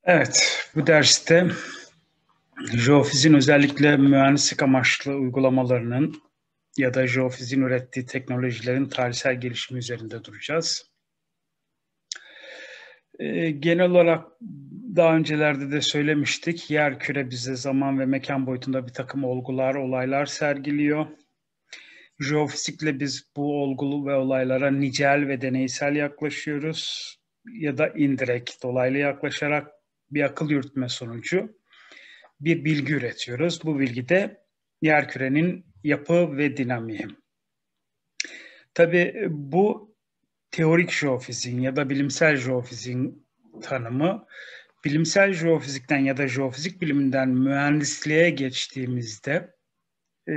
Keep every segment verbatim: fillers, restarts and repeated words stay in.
Evet, bu derste jeofizin özellikle mühendislik amaçlı uygulamalarının ya da jeofizin ürettiği teknolojilerin tarihsel gelişimi üzerinde duracağız. Ee, genel olarak daha öncelerde de söylemiştik, yerküre bize zaman ve mekan boyutunda bir takım olgular, olaylar sergiliyor. Jeofizikle biz bu olgu ve olaylara nicel ve deneysel yaklaşıyoruz ya da indirekt, dolaylı yaklaşarak bir akıl yürütme sonucu bir bilgi üretiyoruz. Bu bilgi de yerkürenin yapı ve dinamiği. Tabii bu teorik jeofiziğin ya da bilimsel jeofiziğin tanımı, bilimsel jeofizikten ya da jeofizik biliminden mühendisliğe geçtiğimizde e,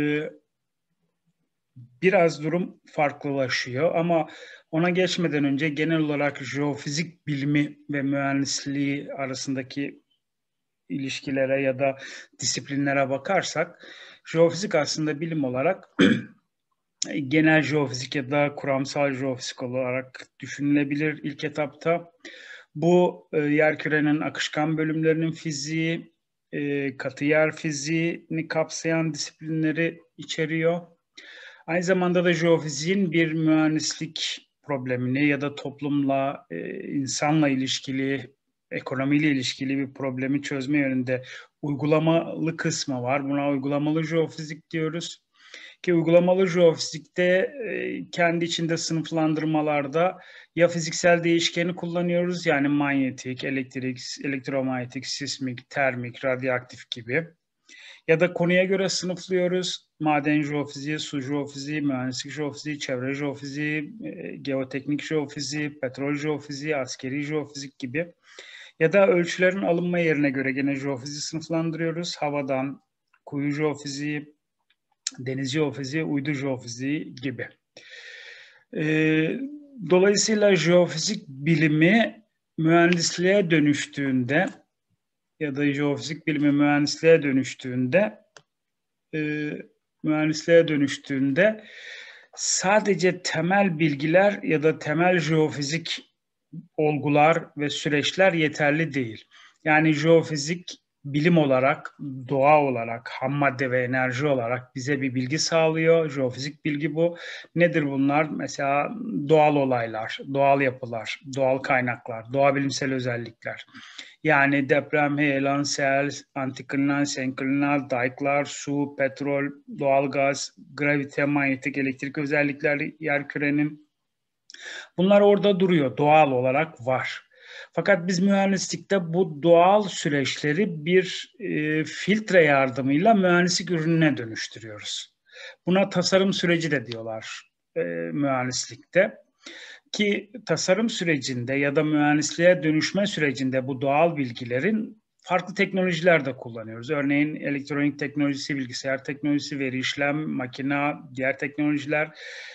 biraz durum farklılaşıyor. Ama ona geçmeden önce genel olarak jeofizik bilimi ve mühendisliği arasındaki ilişkilere ya da disiplinlere bakarsak, jeofizik aslında bilim olarak genel jeofizik ya da kuramsal jeofizik olarak düşünülebilir ilk etapta. Bu e, yerkürenin akışkan bölümlerinin fiziği, e, katı yer fiziğini kapsayan disiplinleri içeriyor. Aynı zamanda da jeofiziğin bir mühendislik problemini ya da toplumla, e, insanla ilişkili, ekonomiyle ilişkili bir problemi çözme yönünde uygulamalı kısmı var. Buna uygulamalı jeofizik diyoruz. Ki uygulamalı jeofizikte e, kendi içinde sınıflandırmalarda ya fiziksel değişkeni kullanıyoruz, yani manyetik, elektrik, elektromanyetik, sismik, termik, radyoaktif gibi. Ya da konuya göre sınıflıyoruz. Maden jeofiziği, su jeofiziği, mühendislik jeofiziği, çevre jeofiziği, e, geoteknik jeofiziği, petrol jeofiziği, askeri jeofizik gibi. Ya da ölçülerin alınma yerine göre gene jeofiziği sınıflandırıyoruz. Havadan, kuyu jeofiziği, deniz jeofiziği, uydu jeofiziği gibi. Ee, dolayısıyla jeofizik bilimi mühendisliğe dönüştüğünde ya da jeofizik bilimi mühendisliğe dönüştüğünde e, mühendisliğe dönüştüğünde sadece temel bilgiler ya da temel jeofizik olgular ve süreçler yeterli değil. Yani jeofizik bilim olarak, doğa olarak, ham madde ve enerji olarak bize bir bilgi sağlıyor. Jeofizik bilgi bu. Nedir bunlar? Mesela doğal olaylar, doğal yapılar, doğal kaynaklar, doğa bilimsel özellikler. Yani deprem, heyelan, sel, antiklinal, senklinal, dayıklar, su, petrol, doğalgaz, gravite, manyetik, elektrik özellikleri yerkürenin. Bunlar orada duruyor, doğal olarak var. Fakat biz mühendislikte bu doğal süreçleri bir e, filtre yardımıyla mühendislik ürününe dönüştürüyoruz. Buna tasarım süreci de diyorlar e, mühendislikte. Ki tasarım sürecinde ya da mühendisliğe dönüşme sürecinde bu doğal bilgilerin farklı teknolojiler de kullanıyoruz. Örneğin elektronik teknolojisi, bilgisayar teknolojisi, veri işlem, makine, diğer teknolojiler.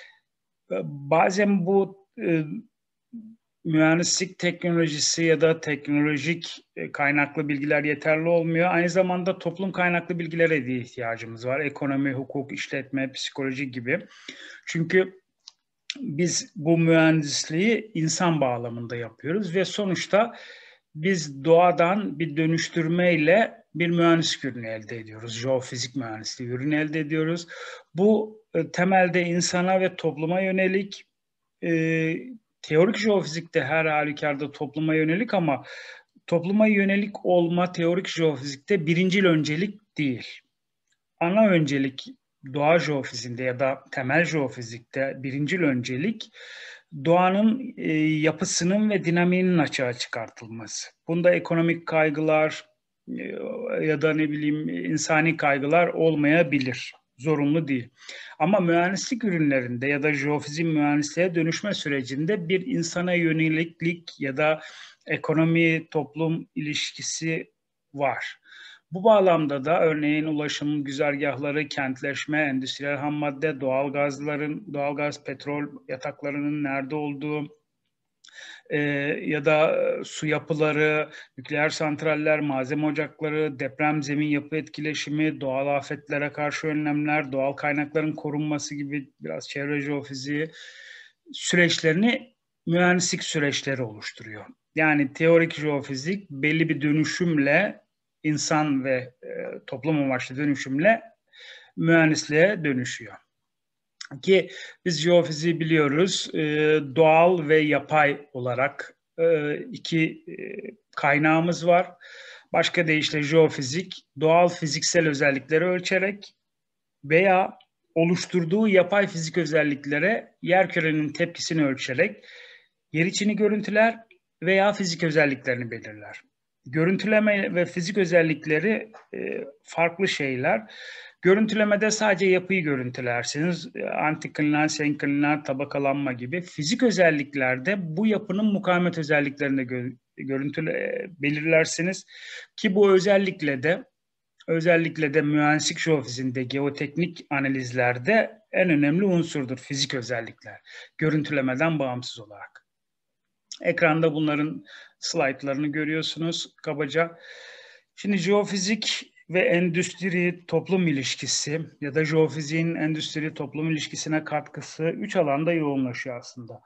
Bazen bu e, mühendislik teknolojisi ya da teknolojik kaynaklı bilgiler yeterli olmuyor. Aynı zamanda toplum kaynaklı bilgilere de ihtiyacımız var. Ekonomi, hukuk, işletme, psikoloji gibi. Çünkü biz bu mühendisliği insan bağlamında yapıyoruz ve sonuçta biz doğadan bir dönüştürmeyle bir mühendislik ürünü elde ediyoruz. Jeofizik mühendisliği ürünü elde ediyoruz. Bu e, temelde insana ve topluma yönelik, e, teorik jeofizikte her halükarda topluma yönelik, ama topluma yönelik olma teorik jeofizikte birincil öncelik değil. Ana öncelik doğa jeofizinde ya da temel jeofizikte birincil öncelik doğanın e, yapısının ve dinamiğinin açığa çıkartılması. Bunda ekonomik kaygılar e, ya da ne bileyim insani kaygılar olmayabilir. Zorunlu değil. Ama mühendislik ürünlerinde ya da jeofizik mühendisliğe dönüşme sürecinde bir insana yöneliklik ya da ekonomi toplum ilişkisi var. Bu bağlamda da örneğin ulaşım güzergahları, kentleşme, endüstriyel ham madde, doğal gazların, doğalgaz, petrol yataklarının nerede olduğu e, ya da su yapıları, nükleer santraller, malzeme ocakları, deprem, zemin yapı etkileşimi, doğal afetlere karşı önlemler, doğal kaynakların korunması gibi biraz çevre jeofiziği süreçlerini mühendislik süreçleri oluşturuyor. Yani teorik jeofizik belli bir dönüşümle, insan ve e, toplum amaçlı dönüşümle mühendisliğe dönüşüyor. Ki biz jeofiziği biliyoruz, e, doğal ve yapay olarak e, iki e, kaynağımız var. Başka deyişle jeofizik, doğal fiziksel özellikleri ölçerek veya oluşturduğu yapay fizik özelliklere yerkürenin tepkisini ölçerek yer içini görüntüler veya fizik özelliklerini belirler. Görüntüleme ve fizik özellikleri e, farklı şeyler. Görüntülemede sadece yapıyı görüntülersiniz. Antiklinal, senklinal, tabakalanma gibi. Fizik özelliklerde bu yapının mukavemet özelliklerini gö görüntüle belirlersiniz. Ki bu özellikle de özellikle de mühendislik jeofizinde, geoteknik analizlerde en önemli unsurdur fizik özellikler. Görüntülemeden bağımsız olarak. Ekranda bunların slaytlarını görüyorsunuz kabaca. Şimdi jeofizik ve endüstri toplum ilişkisi ya da jeofiziğin endüstri toplum ilişkisine katkısı üç alanda yoğunlaşıyor aslında.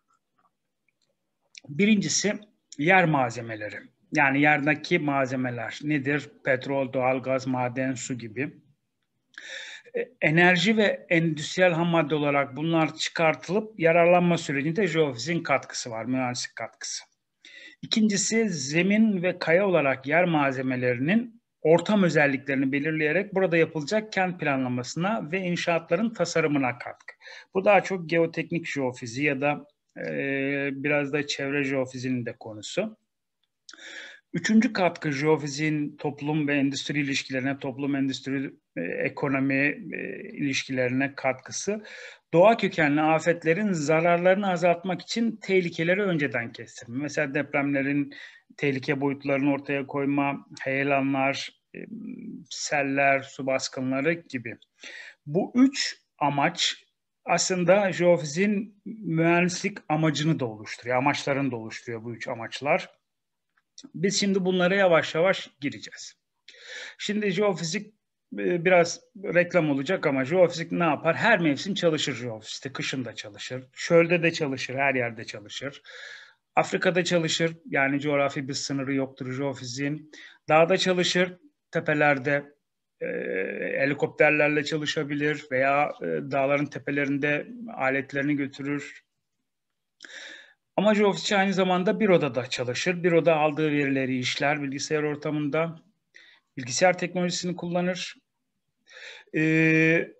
Birincisi yer malzemeleri. Yani yerdeki malzemeler nedir? Petrol, doğalgaz, maden, su gibi. Enerji ve endüstriyel ham madde olarak bunlar çıkartılıp yararlanma sürecinde jeofiziğin katkısı var, mühendislik katkısı. İkincisi zemin ve kaya olarak yer malzemelerinin ortam özelliklerini belirleyerek burada yapılacak kent planlamasına ve inşaatların tasarımına katkı. Bu daha çok geoteknik jeofiziği ya da e, biraz da çevre jeofiziğinin de konusu. Üçüncü katkı jeofiziğin toplum ve endüstri ilişkilerine, toplum, endüstri, e, ekonomi e, ilişkilerine katkısı. Doğa kökenli afetlerin zararlarını azaltmak için tehlikeleri önceden kestirme. Mesela depremlerin tehlike boyutlarını ortaya koyma, heyelanlar, e, seller, su baskınları gibi. Bu üç amaç aslında jeofiziğin mühendislik amacını da oluşturuyor, amaçlarını da oluşturuyor bu üç amaçlar. Biz şimdi bunlara yavaş yavaş gireceğiz. Şimdi jeofizik biraz reklam olacak ama jeofizik ne yapar? Her mevsim çalışır jeofizikte. Kışın da çalışır. Çölde de çalışır. Her yerde çalışır. Afrika'da çalışır. Yani coğrafi bir sınırı yoktur jeofiziğin. Dağda çalışır. Tepelerde e, helikopterlerle çalışabilir veya e, dağların tepelerinde aletlerini götürür. Ama jeofizikçi aynı zamanda bir odada çalışır. Bir oda aldığı verileri işler bilgisayar ortamında. Bilgisayar teknolojisini kullanır. Ee,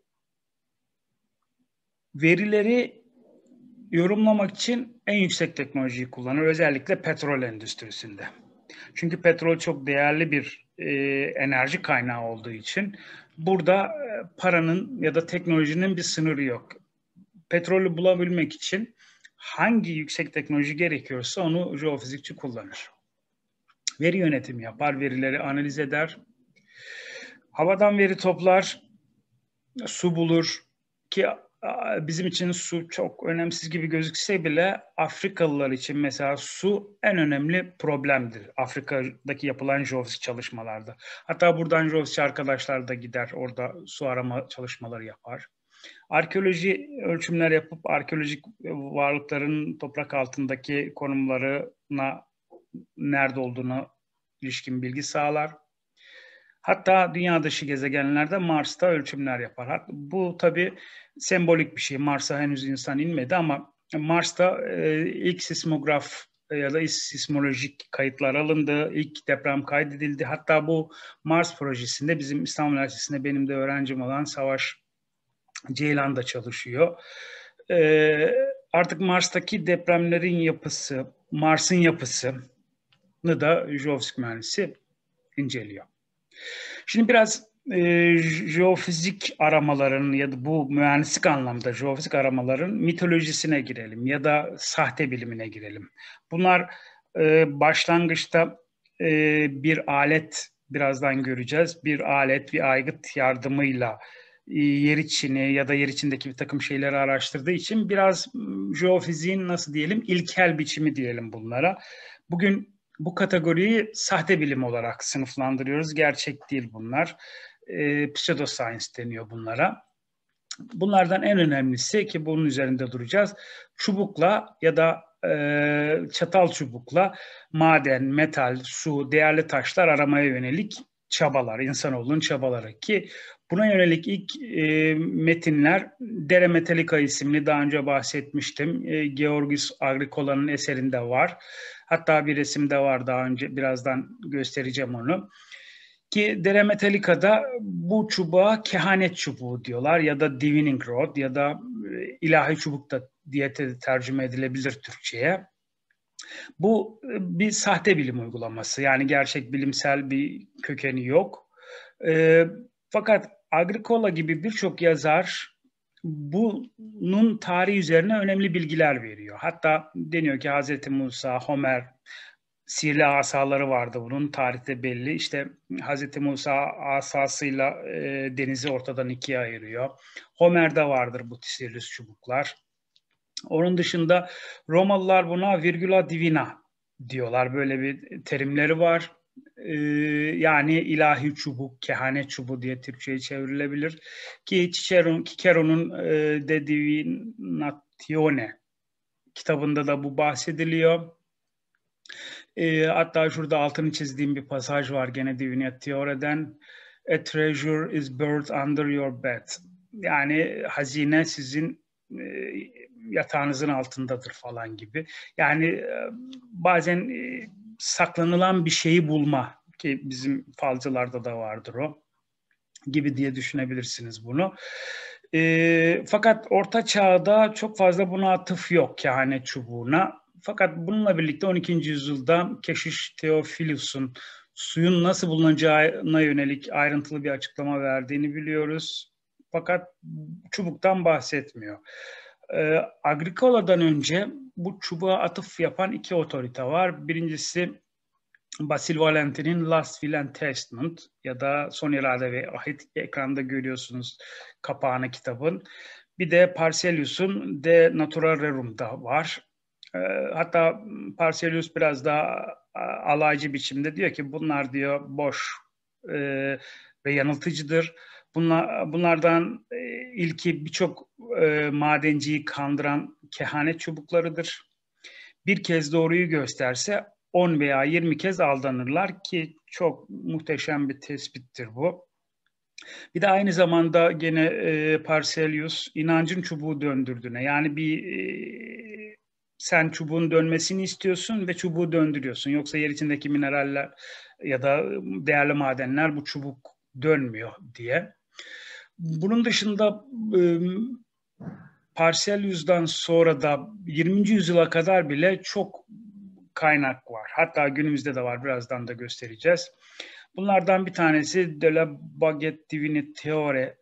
verileri yorumlamak için en yüksek teknolojiyi kullanır. Özellikle petrol endüstrisinde. Çünkü petrol çok değerli bir e, enerji kaynağı olduğu için burada e, paranın ya da teknolojinin bir sınırı yok. Petrolü bulabilmek için hangi yüksek teknoloji gerekiyorsa onu jeofizikçi kullanır. Veri yönetimi yapar, verileri analiz eder. Havadan veri toplar, su bulur ki bizim için su çok önemsiz gibi gözükse bile Afrikalılar için mesela su en önemli problemdir. Afrika'daki yapılan jeofizik çalışmalarda. Hatta buradan jeofizikçi arkadaşlar da gider orada su arama çalışmaları yapar. Arkeoloji ölçümler yapıp arkeolojik varlıkların toprak altındaki konumlarına nerede olduğunu ilişkin bilgi sağlar. Hatta dünya dışı gezegenlerde Mars'ta ölçümler yapar. Bu tabii sembolik bir şey. Mars'a henüz insan inmedi ama Mars'ta e, ilk sismograf ya da ilk sismolojik kayıtlar alındı. İlk deprem kaydedildi. Hatta bu Mars projesinde bizim İstanbul Üniversitesi'nde benim de öğrencim olan Savaş Ceylan da çalışıyor. E, artık Mars'taki depremlerin yapısı, Mars'ın yapısını da jeofizik mühendisi inceliyor. Şimdi biraz e, jeofizik aramaların ya da bu mühendislik anlamda jeofizik aramaların mitolojisine girelim ya da sahte bilimine girelim. Bunlar e, başlangıçta e, bir alet, birazdan göreceğiz, bir alet, bir aygıt yardımıyla e, yer içini ya da yer içindeki bir takım şeyleri araştırdığı için biraz jeofiziğin nasıl diyelim ilkel biçimi diyelim bunlara. Bugün bu kategoriyi sahte bilim olarak sınıflandırıyoruz. Gerçek değil bunlar. E, pseudoscience deniyor bunlara. Bunlardan en önemlisi ki bunun üzerinde duracağız. Çubukla ya da e, çatal çubukla maden, metal, su, değerli taşlar aramaya yönelik çabalar, insanoğlunun çabaları ki buna yönelik ilk e, metinler Dere Metallica isimli, daha önce bahsetmiştim. E, Georgios Agricola'nın eserinde var. Hatta bir resimde var, daha önce birazdan göstereceğim onu. Ki Dere Metallica'da bu çubuğa kehanet çubuğu diyorlar ya da divining rod ya da e, ilahi çubuk da diye tercüme edilebilir Türkçe'ye. Bu bir sahte bilim uygulaması, yani gerçek bilimsel bir kökeni yok. E, fakat Agricola gibi birçok yazar bunun tarihi üzerine önemli bilgiler veriyor. Hatta deniyor ki Hazreti Musa, Homer, sihirli asaları vardı bunun, tarihte belli. İşte Hazreti Musa asasıyla e, denizi ortadan ikiye ayırıyor. Homer'de vardır bu sihirli çubuklar. Onun dışında Romalılar buna virgula divina diyorlar. Böyle bir terimleri var. Ee, yani ilahi çubuk, kehanet çubuğu diye Türkçe'ye çevrilebilir. Ki Ciceron, Cicero'nun e, De Divinatione kitabında da bu bahsediliyor. E, hatta şurada altını çizdiğim bir pasaj var gene Divinatione'den. A treasure is buried under your bed. Yani hazine sizin e, yatağınızın altındadır falan gibi. Yani e, bazen e, saklanılan bir şeyi bulma, ki bizim falcılarda da vardır o gibi diye düşünebilirsiniz bunu. E, fakat Orta Çağ'da çok fazla buna atıf yok, kehanet çubuğuna. Fakat bununla birlikte on ikinci yüzyılda keşiş Theophilus'un suyun nasıl bulunacağına yönelik ayrıntılı bir açıklama verdiğini biliyoruz. Fakat çubuktan bahsetmiyor. Ee, Agricola'dan önce bu çubuğa atıf yapan iki otorite var. Birincisi Basil Valentin'in Last Will and Testament ya da Son İrade ve Ahit, ekranda görüyorsunuz kapağını kitabın. Bir de Paracelsus'un De Natura Rerum'da var. E, hatta Paracelsus biraz daha alaycı biçimde diyor ki bunlar diyor boş e, ve yanıltıcıdır. Bunlar, bunlardan e, ilki birçok e, madenciyi kandıran kehanet çubuklarıdır. Bir kez doğruyu gösterse on veya yirmi kez aldanırlar ki çok muhteşem bir tespittir bu. Bir de aynı zamanda gene e, Paracelsus inancın çubuğu döndürdüğüne, yani bir e, sen çubuğun dönmesini istiyorsun ve çubuğu döndürüyorsun. Yoksa yer içindeki mineraller ya da değerli madenler bu çubuk dönmüyor diye. Bunun dışında e, Paracelsus'dan sonra da yirminci yüzyıla kadar bile çok kaynak var. Hatta günümüzde de var. Birazdan da göstereceğiz. Bunlardan bir tanesi De la Baguette Divinatoire,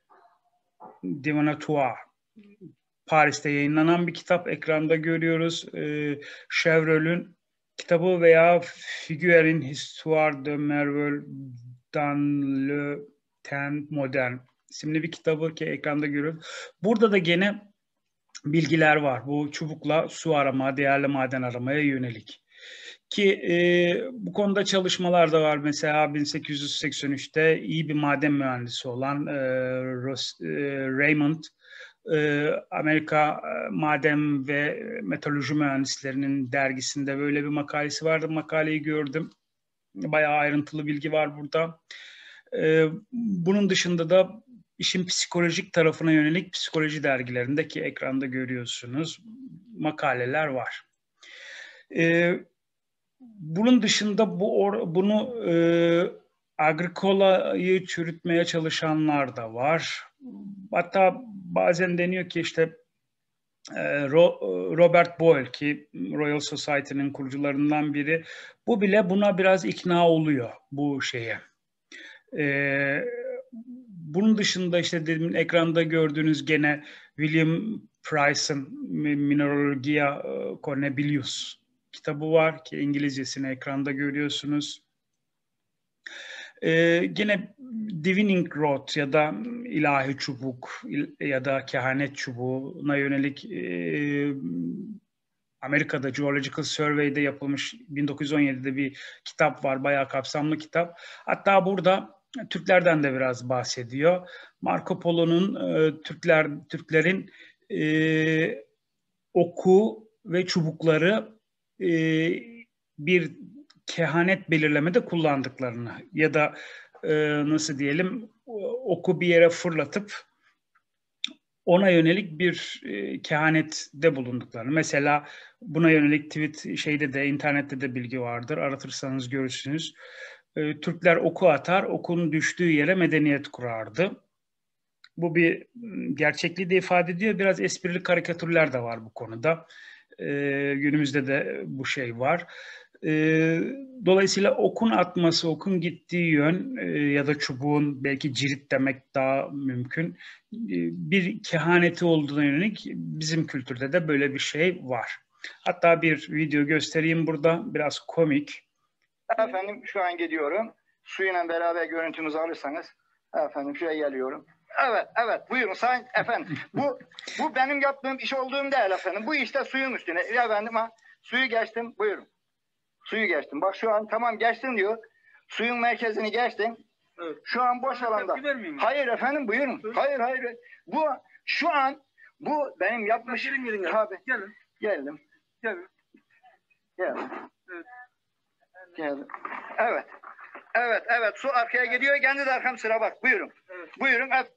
Divinatoire. Paris'te yayınlanan bir kitap. Ekranda görüyoruz. Ee, Chevreul'ün kitabı veya Figuerin Histoire de Merveille dans le temps moderne isimli bir kitabı ki ekranda görüyoruz. Burada da gene bilgiler var. Bu çubukla su arama, değerli maden aramaya yönelik. Ki e, bu konuda çalışmalar da var. Mesela bin sekiz yüz seksen üçte iyi bir maden mühendisi olan e, Ross, e, Raymond, e, Amerika e, Maden ve Metalurji Mühendislerinin dergisinde böyle bir makalesi vardı. Makaleyi gördüm. Bayağı ayrıntılı bilgi var burada. E, bunun dışında da işin psikolojik tarafına yönelik psikoloji dergilerindeki ekranda görüyorsunuz makaleler var. E, bunun dışında bu or, bunu e, Agricola'yı çürütmeye çalışanlar da var. Hatta bazen deniyor ki işte e, Ro, Robert Boyle ki Royal Society'nin kurucularından biri, bu bile buna biraz ikna oluyor bu şeye. E, bunun dışında işte demin ekranda gördüğünüz gene William Price'ın Mineralogia Cornebilius kitabı var ki İngilizcesini ekranda görüyorsunuz. Ee, yine Divining Rod ya da ilahi çubuk ya da kehanet çubuğuna yönelik e, Amerika'da Geological Survey'de yapılmış bin dokuz yüz on yedide bir kitap var. Bayağı kapsamlı kitap. Hatta burada Türklerden de biraz bahsediyor. Marco Polo'nun e, Türkler Türklerin e, oku ve çubukları e, bir kehanet belirlemede kullandıklarını ya da e, nasıl diyelim oku bir yere fırlatıp ona yönelik bir e, kehanette bulunduklarını. Mesela buna yönelik tweet şeyde de internette de bilgi vardır. Aratırsanız görürsünüz. E, Türkler oku atar, okun düştüğü yere medeniyet kurardı. Bu bir gerçekliği de ifade ediyor. Biraz esprili karikatürler de var bu konuda. E, günümüzde de bu şey var. E, dolayısıyla okun atması, okun gittiği yön e, ya da çubuğun belki cirit demek daha mümkün. E, bir kehaneti olduğuna yönelik bizim kültürde de böyle bir şey var. Hatta bir video göstereyim burada. Biraz komik. Efendim şu an gidiyorum. Suyla beraber görüntümüzü alırsanız. Efendim şuraya geliyorum. Evet, evet. Buyurun sayın efendim. Bu bu benim yaptığım iş olduğum değil efendim. Bu işte suyun üstüne. Efendim ha, suyu geçtim. Buyurun. Suyu geçtim. Bak şu an tamam geçtim diyor. Suyun merkezini geçtim. Evet. Şu an boş alanda. Hayır efendim buyurun. Evet. Hayır hayır. Bu şu an bu benim yapmış. Gelin gelin. Tabii. Gelin. Geldim. Gelin. Geldim. Evet. Geldim. Evet. Evet, evet. Su arkaya gidiyor. Kendi de arkam sıra bak. Buyurun. Evet. Buyurun. Evet.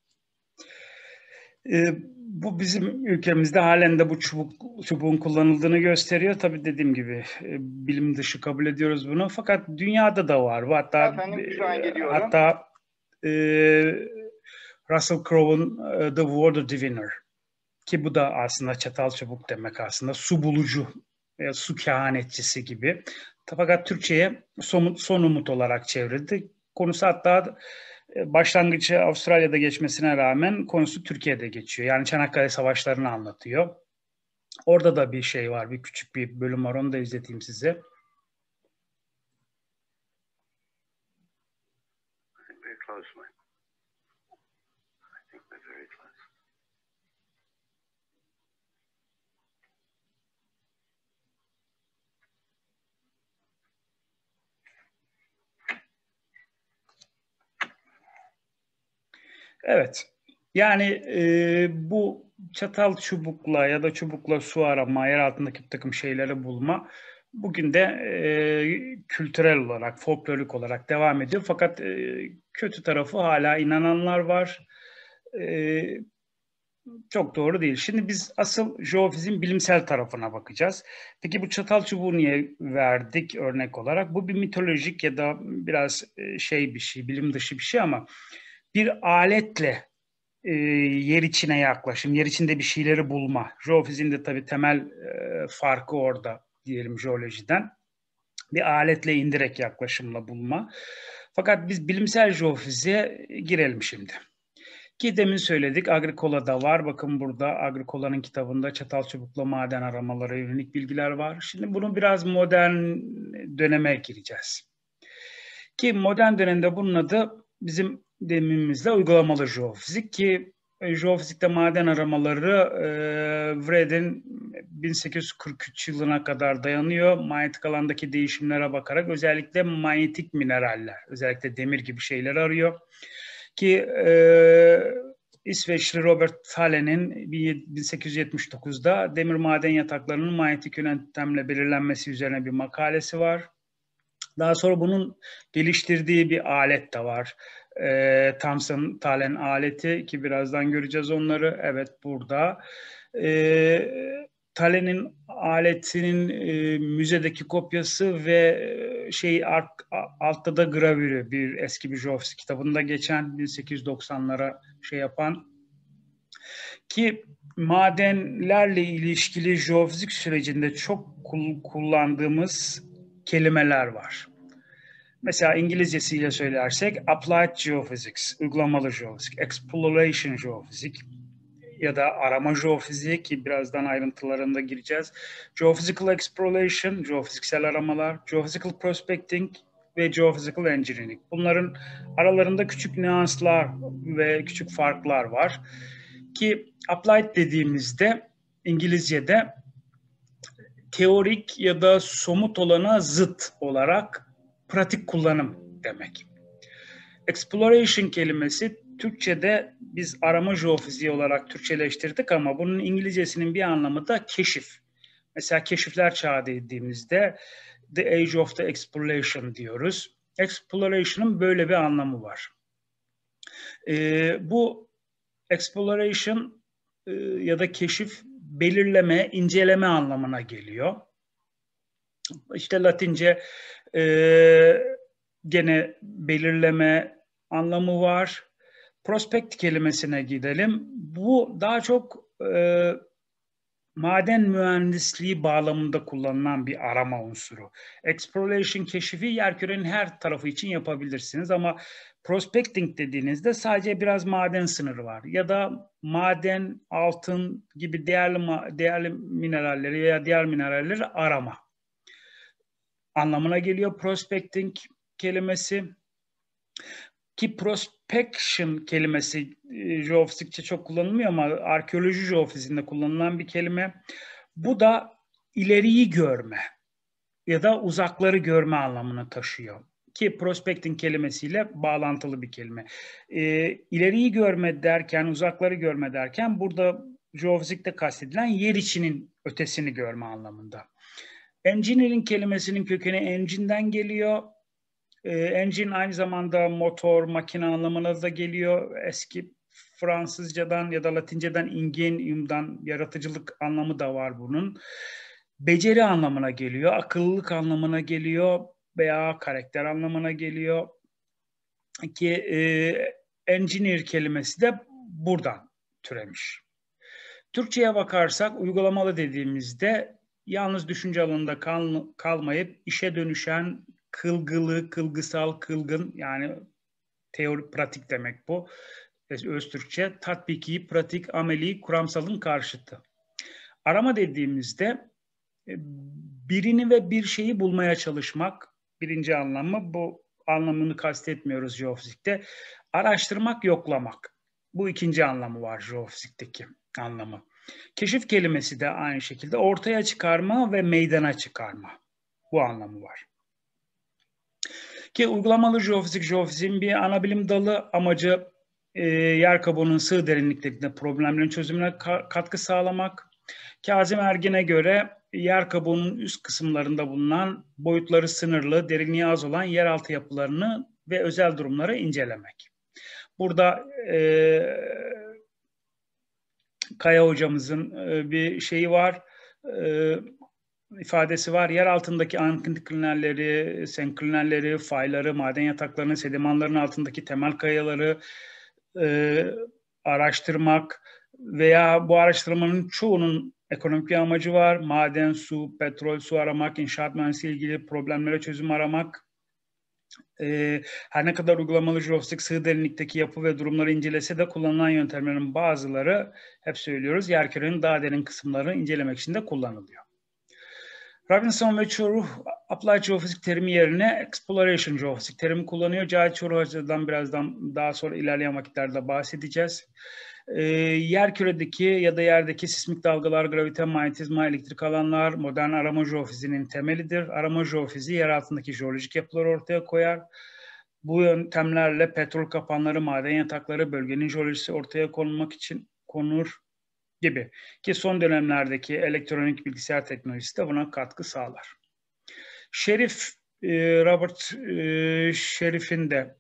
Ee, bu bizim ülkemizde halen de bu çubuk çubuğun kullanıldığını gösteriyor. Tabii dediğim gibi e, bilim dışı kabul ediyoruz bunu. Fakat dünyada da var. Hatta Efendim, şu an gidiyorum. hatta e, Russell Crowe'un e, The Water Diviner ki bu da aslında çatal çubuk demek aslında. Su bulucu, e, su kehanetçisi gibi. Fakat Türkçe'ye son, son umut olarak çevrildi. Konusu hatta başlangıcı Avustralya'da geçmesine rağmen konusu Türkiye'de geçiyor. Yani Çanakkale Savaşları'nı anlatıyor. Orada da bir şey var, bir küçük bir bölüm var. Onu da izleteyim size. Evet. Yani e, bu çatal çubukla ya da çubukla su arama, yer altındaki bir takım şeyleri bulma bugün de e, kültürel olarak, folklorik olarak devam ediyor. Fakat e, kötü tarafı hala inananlar var. E, çok doğru değil. Şimdi biz asıl jeofizin bilimsel tarafına bakacağız. Peki bu çatal çubuğu niye verdik örnek olarak? Bu bir mitolojik ya da biraz şey bir şey, bilim dışı bir şey ama bir aletle e, yer içine yaklaşım, yer içinde bir şeyleri bulma. Jeofizin de tabii temel e, farkı orada diyelim jeolojiden. Bir aletle indirek yaklaşımla bulma. Fakat biz bilimsel jeofiziğe girelim şimdi. Ki demin söyledik, Agricola'da var. Bakın burada Agricola'nın kitabında çatal çubukla maden aramalara yönelik bilgiler var. Şimdi bunu biraz modern döneme gireceğiz. Ki modern dönemde bunun adı bizim demimizle uygulamalı jeofizik ki jeofizikte maden aramaları e, Wreden bin sekiz yüz kırk üç yılına kadar dayanıyor. Manyetik alandaki değişimlere bakarak özellikle manyetik mineraller, özellikle demir gibi şeyler arıyor. Ki e, İsveçli Robert Thalen'in bin sekiz yüz yetmiş dokuzda demir maden yataklarının manyetik yöntemle belirlenmesi üzerine bir makalesi var. Daha sonra bunun geliştirdiği bir alet de var. E, Thomson Thalen aleti ki birazdan göreceğiz onları. Evet burada. E, Thalen'in aletinin e, müzedeki kopyası ve şey altta da gravürü bir eski bir jeofizik kitabında geçen bin sekiz yüz doksanlara şey yapan ki madenlerle ilişkili jeofizik sürecinde çok kullandığımız kelimeler var. Mesela İngilizcesiyle söylersek Applied Geophysics, uygulamalı jeofizik, Exploration Geophysics ya da arama jeofiziği ki birazdan ayrıntılarında gireceğiz. Geophysical Exploration, jeofiziksel aramalar, Geophysical Prospecting ve Geophysical Engineering. Bunların aralarında küçük nüanslar ve küçük farklar var. Ki Applied dediğimizde İngilizce'de teorik ya da somut olana zıt olarak pratik kullanım demek. Exploration kelimesi Türkçe'de biz arama jeofiziği olarak Türkçeleştirdik ama bunun İngilizcesinin bir anlamı da keşif. Mesela keşifler çağı dediğimizde the age of the exploration diyoruz. Exploration'ın böyle bir anlamı var. Ee, bu exploration e, ya da keşif belirleme, inceleme anlamına geliyor. İşte Latince e, gene belirleme anlamı var. Prospect kelimesine gidelim. Bu daha çok e, maden mühendisliği bağlamında kullanılan bir arama unsuru. Exploration keşifi yerkürenin her tarafı için yapabilirsiniz ama prospecting dediğinizde sadece biraz maden sınırı var. Ya da maden, altın gibi değerli değerli mineralleri veya diğer mineralleri arama anlamına geliyor prospecting kelimesi. Ki prospection kelimesi e, jeofizikçe çok kullanılmıyor ama arkeoloji jeofizinde kullanılan bir kelime. Bu da ileriyi görme ya da uzakları görme anlamını taşıyor. Ki prospecting kelimesiyle bağlantılı bir kelime. E, ileriyi görme derken, uzakları görme derken burada jeofizikte kastedilen yer içinin ötesini görme anlamında. Engineering kelimesinin kökeni engine'den geliyor. Engine aynı zamanda motor, makine anlamına da geliyor. Eski Fransızcadan ya da Latinceden ingenium'dan yaratıcılık anlamı da var bunun. Beceri anlamına geliyor, akıllılık anlamına geliyor veya karakter anlamına geliyor. Ki e, engineer kelimesi de buradan türemiş. Türkçe'ye bakarsak uygulamalı dediğimizde yalnız düşünce alanında kal, kalmayıp işe dönüşen kılgılı, kılgısal, kılgın yani teori, pratik demek bu. Öz Türkçe tatbiki, pratik, ameli, kuramsalın karşıtı. Arama dediğimizde birini ve bir şeyi bulmaya çalışmak birinci anlamı. Bu anlamını kastetmiyoruz jeofizikte. Araştırmak, yoklamak. Bu ikinci anlamı var jeofizikteki anlamı. Keşif kelimesi de aynı şekilde ortaya çıkarma ve meydana çıkarma. Bu anlamı var. Ki uygulamalı jeofizik, jeofiziğin bir ana bilim dalı amacı e, yer kabuğunun sığ derinliklerinde problemlerin çözümüne ka- katkı sağlamak. Kazım Ergin'e göre yer kabuğunun üst kısımlarında bulunan boyutları sınırlı, derinliği az olan yeraltı yapılarını ve özel durumları incelemek. Burada e, Kaya hocamızın e, bir şeyi var, e, ifadesi var. Yer altındaki antiklinalleri, senklinalleri, fayları, maden yataklarını, sedimanların altındaki temel kayaları e, araştırmak veya bu araştırmanın çoğunun ekonomik bir amacı var. Maden, su, petrol, su aramak, inşaat mühendisliği ilgili problemlere çözüm aramak. E, her ne kadar uygulamalı jeofizik sığ derinlikteki yapı ve durumları incelese de kullanılan yöntemlerin bazıları, hep söylüyoruz, yerkürenin daha derin kısımlarını incelemek için de kullanılıyor. Robinson ve Çoruh Applied Geophysics terimi yerine Exploration Geophysics terimi kullanıyor. Cahit Çoruh'dan birazdan daha sonra ilerleyen vakitlerde bahsedeceğiz. Ee, yerküredeki ya da yerdeki sismik dalgalar, gravite, manyetizma, elektrik alanlar modern arama jeofiziğinin temelidir. Arama jeofiziği yer altındaki jeolojik yapıları ortaya koyar. Bu yöntemlerle petrol kapanları, maden yatakları, bölgenin jeolojisi ortaya konulmak için konur gibi. Ki son dönemlerdeki elektronik bilgisayar teknolojisi de buna katkı sağlar. Şerif, Robert Şerif'in de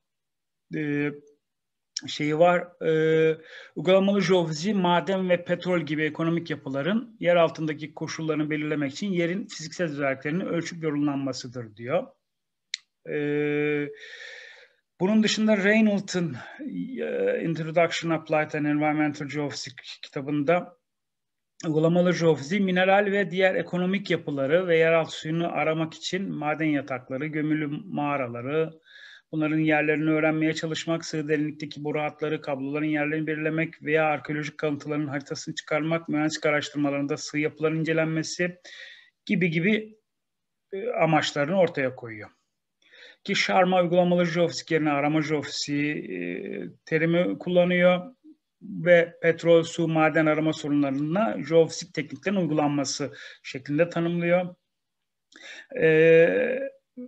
şeyi var, e, uygulamalı jeofiziği maden ve petrol gibi ekonomik yapıların yer altındaki koşullarını belirlemek için yerin fiziksel özelliklerinin ölçüp yorumlanmasıdır diyor. E, bunun dışında Reynolds'ın e, Introduction Applied and Environmental Geophysics kitabında uygulamalı jeofiziği mineral ve diğer ekonomik yapıları ve yeraltı suyunu aramak için maden yatakları, gömülü mağaraları, bunların yerlerini öğrenmeye çalışmak, sığ derinlikteki boru hatları, kabloların yerlerini belirlemek veya arkeolojik kalıntıların haritasını çıkarmak, mühendislik araştırmalarında sığ yapıların incelenmesi gibi gibi amaçlarını ortaya koyuyor. Ki Sharma uygulamalı jeofizik yerine arama jeofiziği e, terimi kullanıyor ve petrol, su, maden arama sorunlarına jeofizik tekniklerin uygulanması şeklinde tanımlıyor. Ee,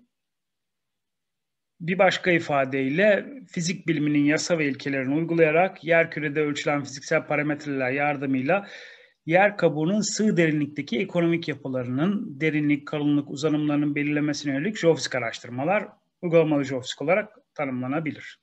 bir başka ifadeyle fizik biliminin yasa ve ilkelerini uygulayarak yerkürede ölçülen fiziksel parametreler yardımıyla yer kabuğunun sığ derinlikteki ekonomik yapılarının derinlik, kalınlık, uzanımlarının belirlemesine yönelik jeofizik araştırmalar uygulamalı jeofizik olarak tanımlanabilir.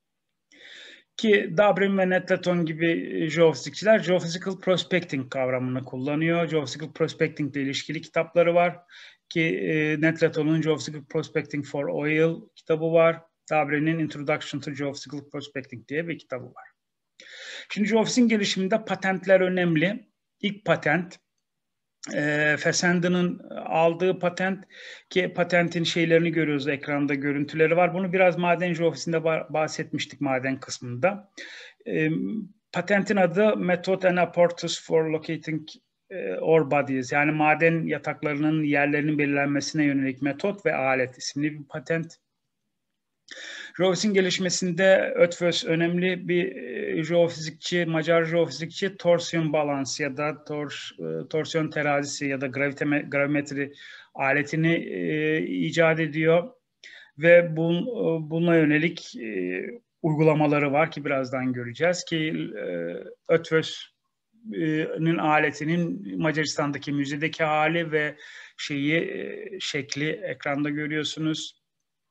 Ki Dobrin ve Nettleton gibi jeofizikçiler Geophysical Prospecting kavramını kullanıyor. Geophysical Prospecting ile ilişkili kitapları var. Ki e, Nettleton'un Geophysical Prospecting for Oil kitabı var. Dobrin'in Introduction to Geophysical Prospecting diye bir kitabı var. Şimdi jeofizik'in gelişiminde patentler önemli. İlk patent e, Fessenden'in aldığı patent, ki patentin şeylerini görüyoruz, ekranda görüntüleri var. Bunu biraz maden jeofizikinde bahsetmiştik maden kısmında. E, patentin adı Method and Apparatus for Locating e, Ore Bodies, yani maden yataklarının yerlerinin belirlenmesine yönelik metot ve alet isimli bir patent. Jeofizik'in gelişmesinde Ötvös önemli bir e, jeofizikçi, Macar jeofizikçi, torsiyon balans ya da tor, e, torsiyon terazisi ya da graviteme, gravimetri aletini e, icat ediyor ve bun, e, buna yönelik e, uygulamaları var ki birazdan göreceğiz ki e, Ötvös'ün aletinin Macaristan'daki müzedeki hali ve şeyi e, şekli ekranda görüyorsunuz.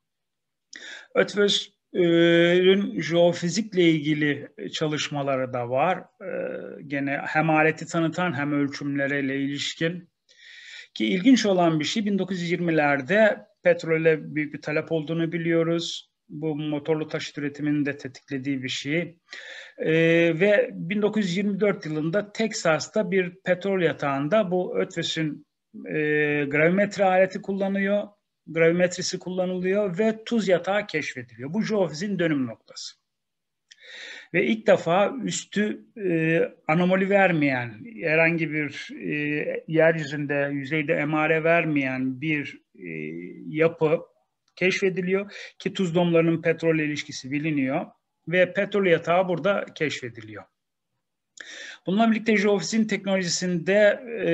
Ötvös'ün jeofizikle ilgili çalışmaları da var. Gene hem aleti tanıtan hem ölçümleriyle ilişkin. Ki ilginç olan bir şey, bin dokuz yüz yirmilerde petrole büyük bir talep olduğunu biliyoruz. Bu motorlu taşıt üretiminin de tetiklediği bir şey. Ve bin dokuz yüz yirmi dört yılında Teksas'ta bir petrol yatağında bu Ötvös'ün gravimetre aleti kullanıyor. Gravimetrisi kullanılıyor ve tuz yatağı keşfediliyor. Bu jeofizik'in dönüm noktası. Ve ilk defa üstü e, anomali vermeyen, herhangi bir e, yeryüzünde, yüzeyde emare vermeyen bir e, yapı keşfediliyor ki tuz domlarının petrolle ilişkisi biliniyor ve petrol yatağı burada keşfediliyor. Bununla birlikte jeofizik'in teknolojisinde e,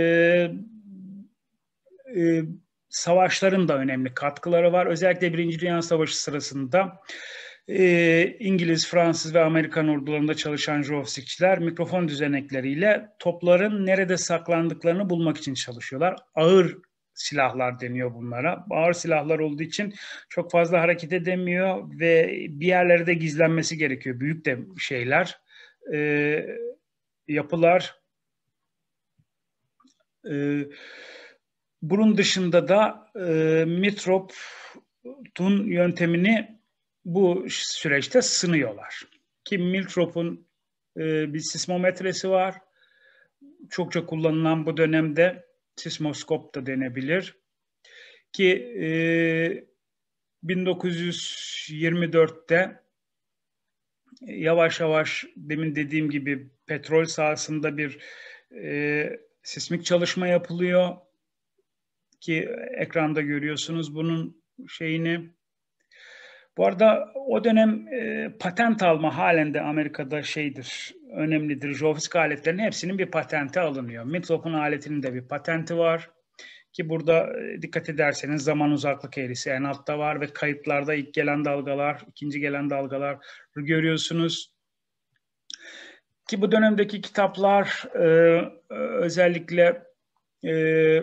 e, savaşların da önemli katkıları var. Özellikle Birinci Dünya Savaşı sırasında e, İngiliz, Fransız ve Amerikan ordularında çalışan jeofizikçiler mikrofon düzenekleriyle topların nerede saklandıklarını bulmak için çalışıyorlar. Ağır silahlar deniyor bunlara. Ağır silahlar olduğu için çok fazla hareket edemiyor ve bir yerlerde gizlenmesi gerekiyor. Büyük de şeyler, e, yapılar. E, Bunun dışında da e, Miltrop'un yöntemini bu süreçte sınıyorlar. Ki Miltrop'un e, bir sismometresi var. Çokça kullanılan bu dönemde sismoskop da denebilir. Ki e, bin dokuz yüz yirmi dörtte yavaş yavaş demin dediğim gibi petrol sahasında bir e, sismik çalışma yapılıyor. Ki ekranda görüyorsunuz bunun şeyini. Bu arada o dönem e, patent alma halinde Amerika'da şeydir, önemlidir. Jeofizik aletlerin hepsinin bir patenti alınıyor. Miltrop'un aletinin de bir patenti var. Ki burada e, dikkat ederseniz zaman uzaklık eğrisi en altta var ve kayıtlarda ilk gelen dalgalar, ikinci gelen dalgalar görüyorsunuz. Ki bu dönemdeki kitaplar e, özellikle e,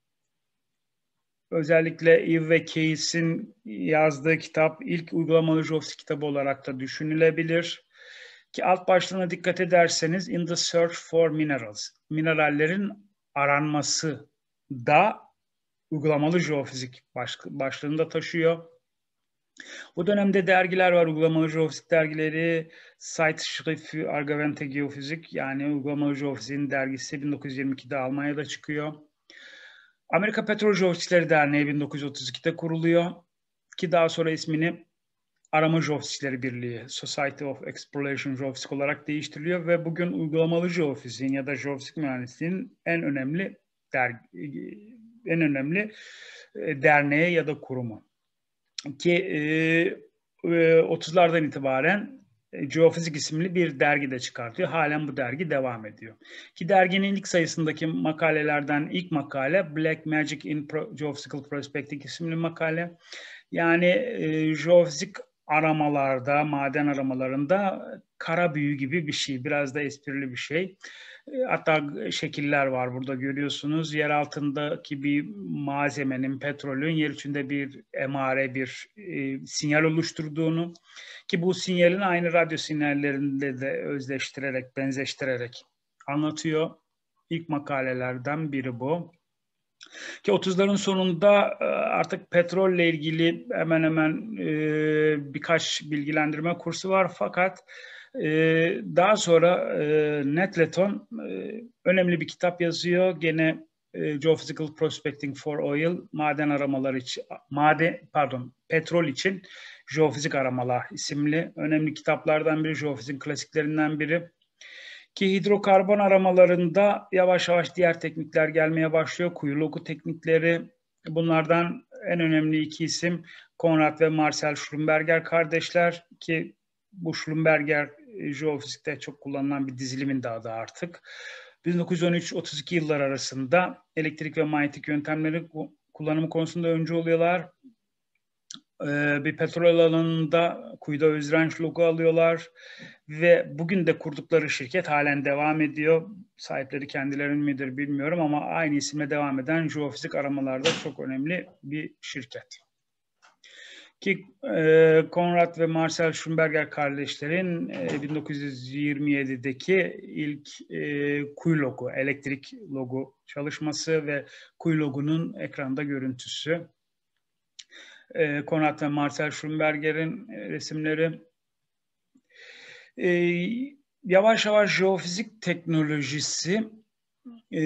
Özellikle Eve ve Case'in yazdığı kitap ilk uygulamalı jeofizik kitabı olarak da düşünülebilir. Ki alt başlığına dikkat ederseniz In the Search for Minerals, minerallerin aranması da uygulamalı jeofizik başlığında taşıyor. Bu dönemde dergiler var, uygulamalı jeofizik dergileri. Zeitschrift für Angewandte Geophysik, yani uygulamalı jeofizik'in dergisi bin dokuz yüz yirmi ikide Almanya'da çıkıyor. Amerika Petrol Jeofizikleri Derneği bin dokuz yüz otuz ikide kuruluyor ki daha sonra ismini Arama Jeofizikleri Birliği, Society of Exploration Geophysics olarak değiştiriliyor ve bugün uygulamalı jeofiziğin ya da jeofizik mühendisliğinin en önemli dergi, en önemli derneği ya da kurumu. Ki e, otuzlardan itibaren Geofizik isimli bir dergi de çıkartıyor. Halen bu dergi devam ediyor. Ki derginin ilk sayısındaki makalelerden ilk makale Black Magic in Pro Geophysical Prospecting isimli makale. Yani e, jeofizik aramalarda, maden aramalarında kara büyü gibi bir şey. Biraz da esprili bir şey. Hatta şekiller var burada görüyorsunuz. Yer altındaki bir malzemenin, petrolün yer içinde bir emare, bir e, sinyal oluşturduğunu, ki bu sinyalin aynı radyo sinyallerinde de özleştirerek, benzeştirerek anlatıyor. İlk makalelerden biri bu. Ki otuzların sonunda artık petrolle ilgili hemen hemen e, birkaç bilgilendirme kursu var. Fakat e, daha sonra e, Ned Letton e, önemli bir kitap yazıyor. Gene e, Geophysical Prospecting for Oil, maden aramaları için, maden pardon, petrol için jeofizik aramalar isimli önemli kitaplardan biri, jeofizik klasiklerinden biri. Ki hidrokarbon aramalarında yavaş yavaş diğer teknikler gelmeye başlıyor. Kuyu logu teknikleri. Bunlardan en önemli iki isim Konrad ve Marcel Schlumberger kardeşler, ki bu Schlumberger jeofizikte çok kullanılan bir dizilimin de adı artık. bin dokuz yüz on üç otuz iki yıllar arasında elektrik ve manyetik yöntemleri kullanımı konusunda öncü oluyorlar. Bir petrol alanında kuyuda özrenç logo alıyorlar ve bugün de kurdukları şirket halen devam ediyor. Sahipleri kendilerinin midir bilmiyorum ama aynı isimle devam eden jeofizik aramalarda çok önemli bir şirket. Ki e, Konrad ve Marcel Schlumberger kardeşlerin e, bin dokuz yüz yirmi yedideki ilk e, kuyu logu, elektrik logu çalışması ve kuyu logunun ekranda görüntüsü. Konrad ve Marcel Schlumberger'in resimleri. Ee, yavaş yavaş jeofizik teknolojisi e,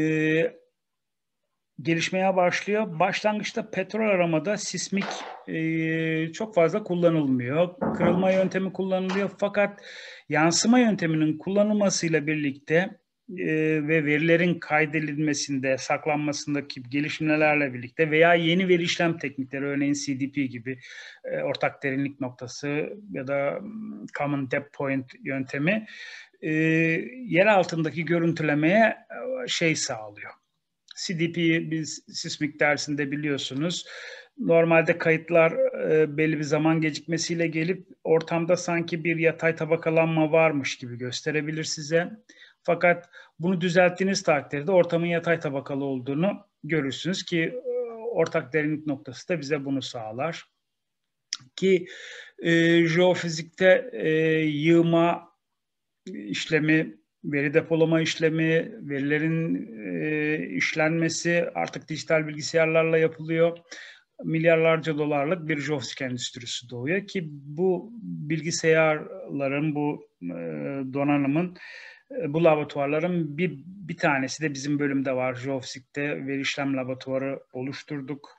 gelişmeye başlıyor. Başlangıçta petrol aramada sismik e, çok fazla kullanılmıyor. Kırılma yöntemi kullanılıyor. Fakat yansıma yönteminin kullanılmasıyla birlikte e, ve verilerin kaydedilmesinde, saklanmasındaki gelişmelerle birlikte veya yeni veri işlem teknikleri, örneğin C D P gibi e, ortak derinlik noktası ya da Common Depth Point yöntemi e, yer altındaki görüntülemeye şey sağlıyor. C D P'yi biz sismik dersinde biliyorsunuz. Normalde kayıtlar e, belli bir zaman gecikmesiyle gelip ortamda sanki bir yatay tabakalanma varmış gibi gösterebilir size. Fakat bunu düzelttiğiniz takdirde ortamın yatay tabakalı olduğunu görürsünüz ki e, ortak derinlik noktası da bize bunu sağlar. Ki e, jeofizikte e, yığma işlemi, veri depolama işlemi, verilerin e, işlenmesi artık dijital bilgisayarlarla yapılıyor. Milyarlarca dolarlık bir jeofizik endüstrisi doğuyor ki bu bilgisayarların, bu e, donanımın, e, bu laboratuvarların bir, bir tanesi de bizim bölümde var. Jeofizikte veri işlem laboratuvarı oluşturduk.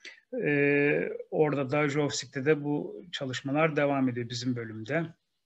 E, orada da jeofizikte de bu çalışmalar devam ediyor bizim bölümde.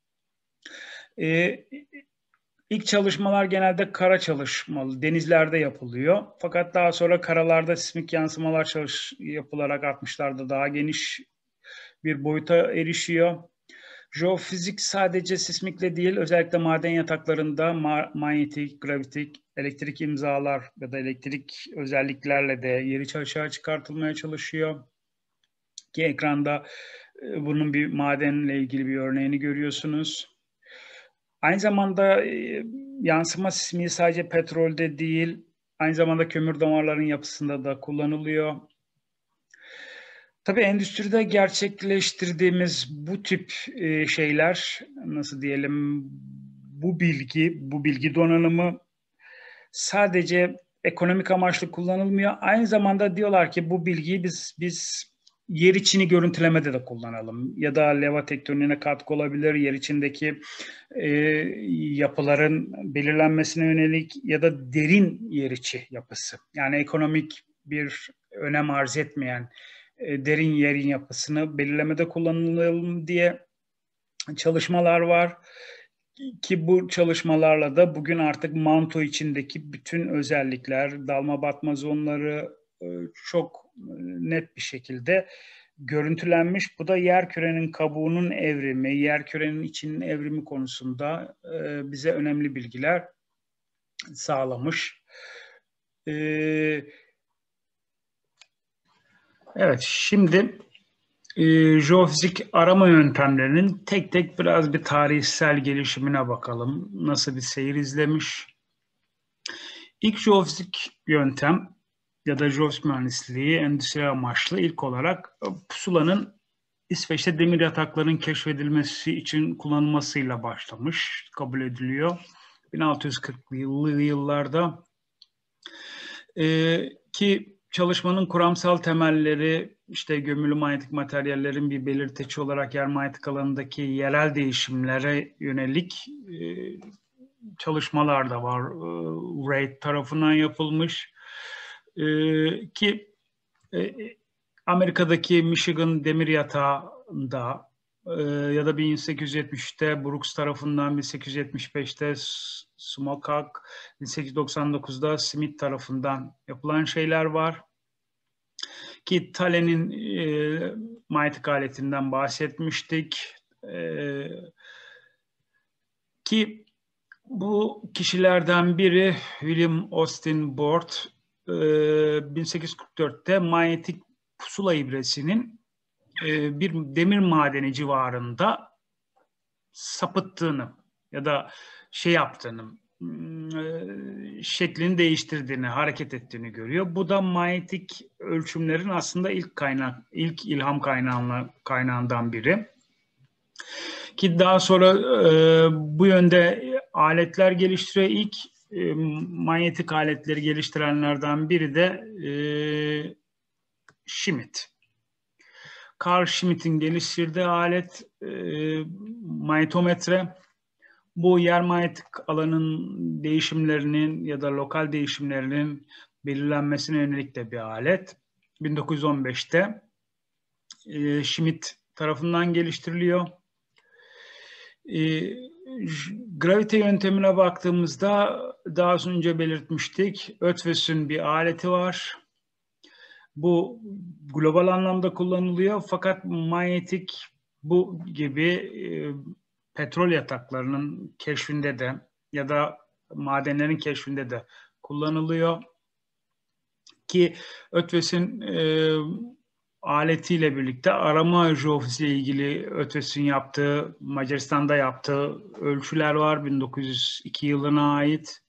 E, İlk çalışmalar genelde kara çalışmalı, denizlerde yapılıyor. Fakat daha sonra karalarda sismik yansımalar çalış, yapılarak altmışlarda daha geniş bir boyuta erişiyor. Jeofizik sadece sismikle değil, özellikle maden yataklarında ma manyetik, gravitik, elektrik imzalar ya da elektrik özelliklerle de yeri aşağı çıkartılmaya çalışıyor. Ki ekranda bunun bir madenle ilgili bir örneğini görüyorsunuz. Aynı zamanda e, yansıma sismiği sadece petrolde değil, aynı zamanda kömür damarların yapısında da kullanılıyor. Tabii endüstride gerçekleştirdiğimiz bu tip e, şeyler, nasıl diyelim, bu bilgi, bu bilgi donanımı sadece ekonomik amaçlı kullanılmıyor. Aynı zamanda diyorlar ki bu bilgiyi biz biz yer içini görüntülemede de kullanalım. Ya da leva tektoniğine katkı olabilir, yer içindeki e, yapıların belirlenmesine yönelik ya da derin yer içi yapısı. Yani ekonomik bir önem arz etmeyen e, derin yerin yapısını belirlemede kullanılalım diye çalışmalar var. Ki bu çalışmalarla da bugün artık manto içindeki bütün özellikler, dalma batma zonları e, çok net bir şekilde görüntülenmiş. Bu da yerkürenin kabuğunun evrimi, yerkürenin içinin evrimi konusunda e, bize önemli bilgiler sağlamış. E, evet, şimdi e, jeofizik arama yöntemlerinin tek tek biraz bir tarihsel gelişimine bakalım. Nasıl bir seyir izlemiş? İlk jeofizik yöntem ya da jeofizik mühendisliği endüstriyel amaçlı ilk olarak pusulanın İsveç'te demir yataklarının keşfedilmesi için kullanılmasıyla başlamış, kabul ediliyor. bin altı yüz kırklı yıllarda ee, ki çalışmanın kuramsal temelleri işte gömülü manyetik materyallerin bir belirteci olarak yer manyetik alanındaki yerel değişimlere yönelik e, çalışmalar da var. E, Reid tarafından yapılmış e, ki e, Amerika'daki Michigan demir yatağında e, ya da bin sekiz yüz yetmişte Brooks tarafından, bin sekiz yüz yetmiş beşte Smokag, bin sekiz yüz doksan dokuzda Smith tarafından yapılan şeyler var. Ki Thalen'in e, manyetik aletinden bahsetmiştik. E, ki bu kişilerden biri William Austin Board e, bin sekiz yüz kırk dörtte manyetik pusula ibresinin e, bir demir madeni civarında sapıttığını ya da şey yaptığını, e, şeklini değiştirdiğini, hareket ettiğini görüyor. Bu da manyetik ölçümlerin aslında ilk kaynak, ilk ilham kaynağına, kaynağından biri. Ki daha sonra e, bu yönde aletler geliştiriyor. İlk e, manyetik aletleri geliştirenlerden biri de e, Schmidt. Carl Schmitt'in geliştirdiği alet e, manyetometre. Bu yer manyetik alanın değişimlerinin ya da lokal değişimlerinin belirlenmesine yönelik de bir alet. bin dokuz yüz on beşte e, Schmitt tarafından geliştiriliyor. E, gravite yöntemine baktığımızda daha önce belirtmiştik. Oethwes'in bir aleti var. Bu global anlamda kullanılıyor fakat manyetik bu gibi e, petrol yataklarının keşfinde de ya da madenlerin keşfinde de kullanılıyor. Ki Oethwes'in e, aletiyle birlikte arama jeofiziği ilgili Oethwes'in yaptığı, Macaristan'da yaptığı ölçüler var bin dokuz yüz iki yılına ait.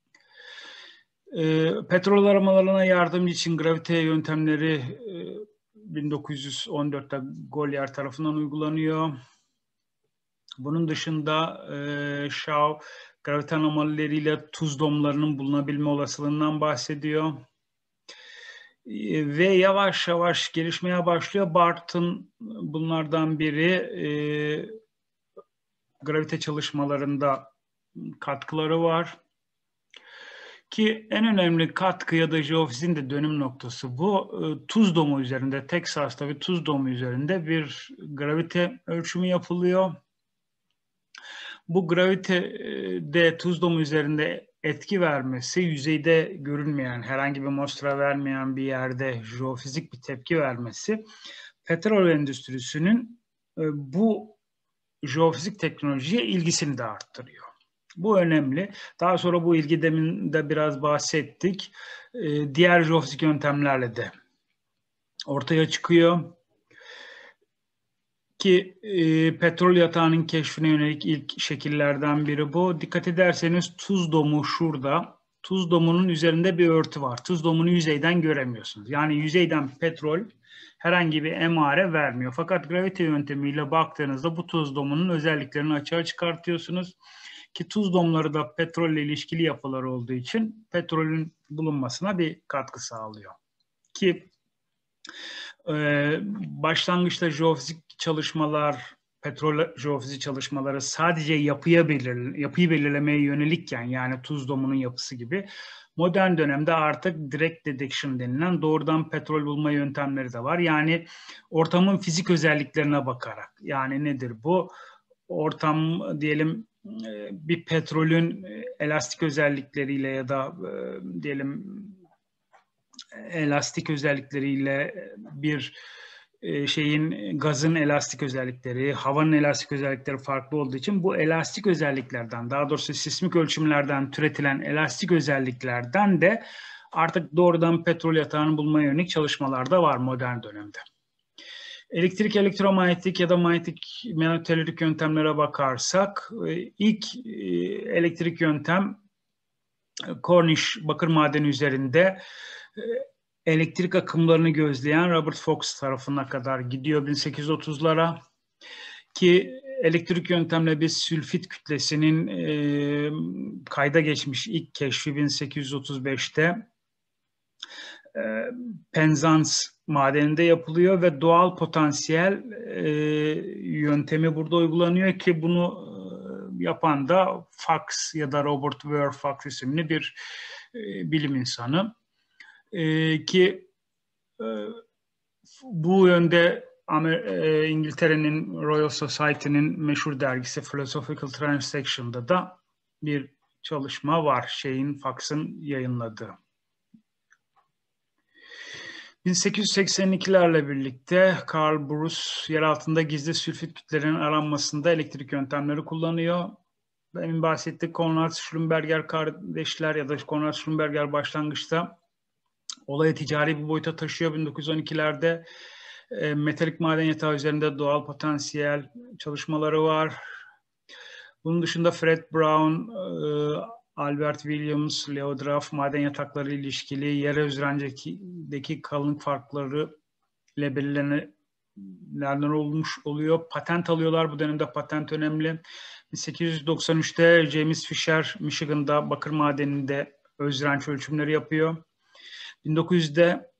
E, petrol aramalarına yardımcı için gravite yöntemleri e, bin dokuz yüz on dörtte Golyer tarafından uygulanıyor. Bunun dışında e, Shaw gravite anomalileriyle tuz domlarının bulunabilme olasılığından bahsediyor. E, ve yavaş yavaş gelişmeye başlıyor. Bart'ın bunlardan biri e, gravite çalışmalarında katkıları var. Ki en önemli katkı ya da jeofizin de dönüm noktası bu. E, tuz domu üzerinde, Teksas'ta bir tuz domu üzerinde bir gravite ölçümü yapılıyor. Bu gravitede tuz domu üzerinde etki vermesi, yüzeyde görünmeyen, herhangi bir mostra vermeyen bir yerde jeofizik bir tepki vermesi, petrol endüstrisinin e, bu jeofizik teknolojiye ilgisini de arttırıyor. Bu önemli. Daha sonra bu ilgi demin de biraz bahsettik. E, diğer jeofizik yöntemlerle de ortaya çıkıyor. Ki e, petrol yatağının keşfine yönelik ilk şekillerden biri bu. Dikkat ederseniz tuz domu şurada. Tuz domunun üzerinde bir örtü var. Tuz domunu yüzeyden göremiyorsunuz. Yani yüzeyden petrol herhangi bir emare vermiyor. Fakat gravite yöntemiyle baktığınızda bu tuz domunun özelliklerini açığa çıkartıyorsunuz. Ki tuz domları da petrolle ilişkili yapılar olduğu için petrolün bulunmasına bir katkı sağlıyor. Ki Ee, başlangıçta jeofizik çalışmalar, petrol jeofizik çalışmaları sadece yapıya belir, yapıyı belirlemeye yönelikken, yani tuz domunun yapısı gibi, modern dönemde artık direct detection denilen doğrudan petrol bulma yöntemleri de var. Yani ortamın fizik özelliklerine bakarak, yani nedir bu? Ortam diyelim bir petrolün elastik özellikleriyle ya da diyelim elastik özellikleriyle bir şeyin, gazın elastik özellikleri, havanın elastik özellikleri farklı olduğu için bu elastik özelliklerden, daha doğrusu sismik ölçümlerden türetilen elastik özelliklerden de artık doğrudan petrol yatağını bulmaya yönelik çalışmalar da var modern dönemde. Elektrik, elektromanyetik ya da manyetik manyetik yöntemlere bakarsak ilk elektrik yöntem Cornish bakır madeni üzerinde elektrik akımlarını gözleyen Robert Fox tarafına kadar gidiyor bin sekiz yüz otuzlara ki elektrik yöntemle bir sülfit kütlesinin e, kayda geçmiş ilk keşfi bin sekiz yüz otuz beşte e, Penzance madeninde yapılıyor ve doğal potansiyel e, yöntemi burada uygulanıyor ki bunu e, yapan da Fox ya da Robert Ware Fox isimli bir e, bilim insanı. Ee, ki e, bu yönde Amer e, İngiltere'nin Royal Society'nin meşhur dergisi Philosophical Transaction'da da bir çalışma var. Şeyin, Fox'ın yayınladığı. bin sekiz yüz seksen ikilerle birlikte Karl Bruce yer altında gizli sülfit kütlelerinin aranmasında elektrik yöntemleri kullanıyor. Benim bahsettiğim Konrad Schlumberger kardeşler ya da Konrad Schlumberger başlangıçta olayı ticari bir boyuta taşıyor. bin dokuz yüz on ikilerde e, metalik maden yatağı üzerinde doğal potansiyel çalışmaları var. Bunun dışında Fred Brown, e, Albert Williams, Leo Duff maden yatakları ilişkili yere üzerindeki kalınlık farkları ile belirlenenler olmuş oluyor. Patent alıyorlar. Bu dönemde patent önemli. bin sekiz yüz doksan üçte James Fisher, Michigan'da bakır madeninde öz direnç ölçümleri yapıyor. bin dokuz yüzde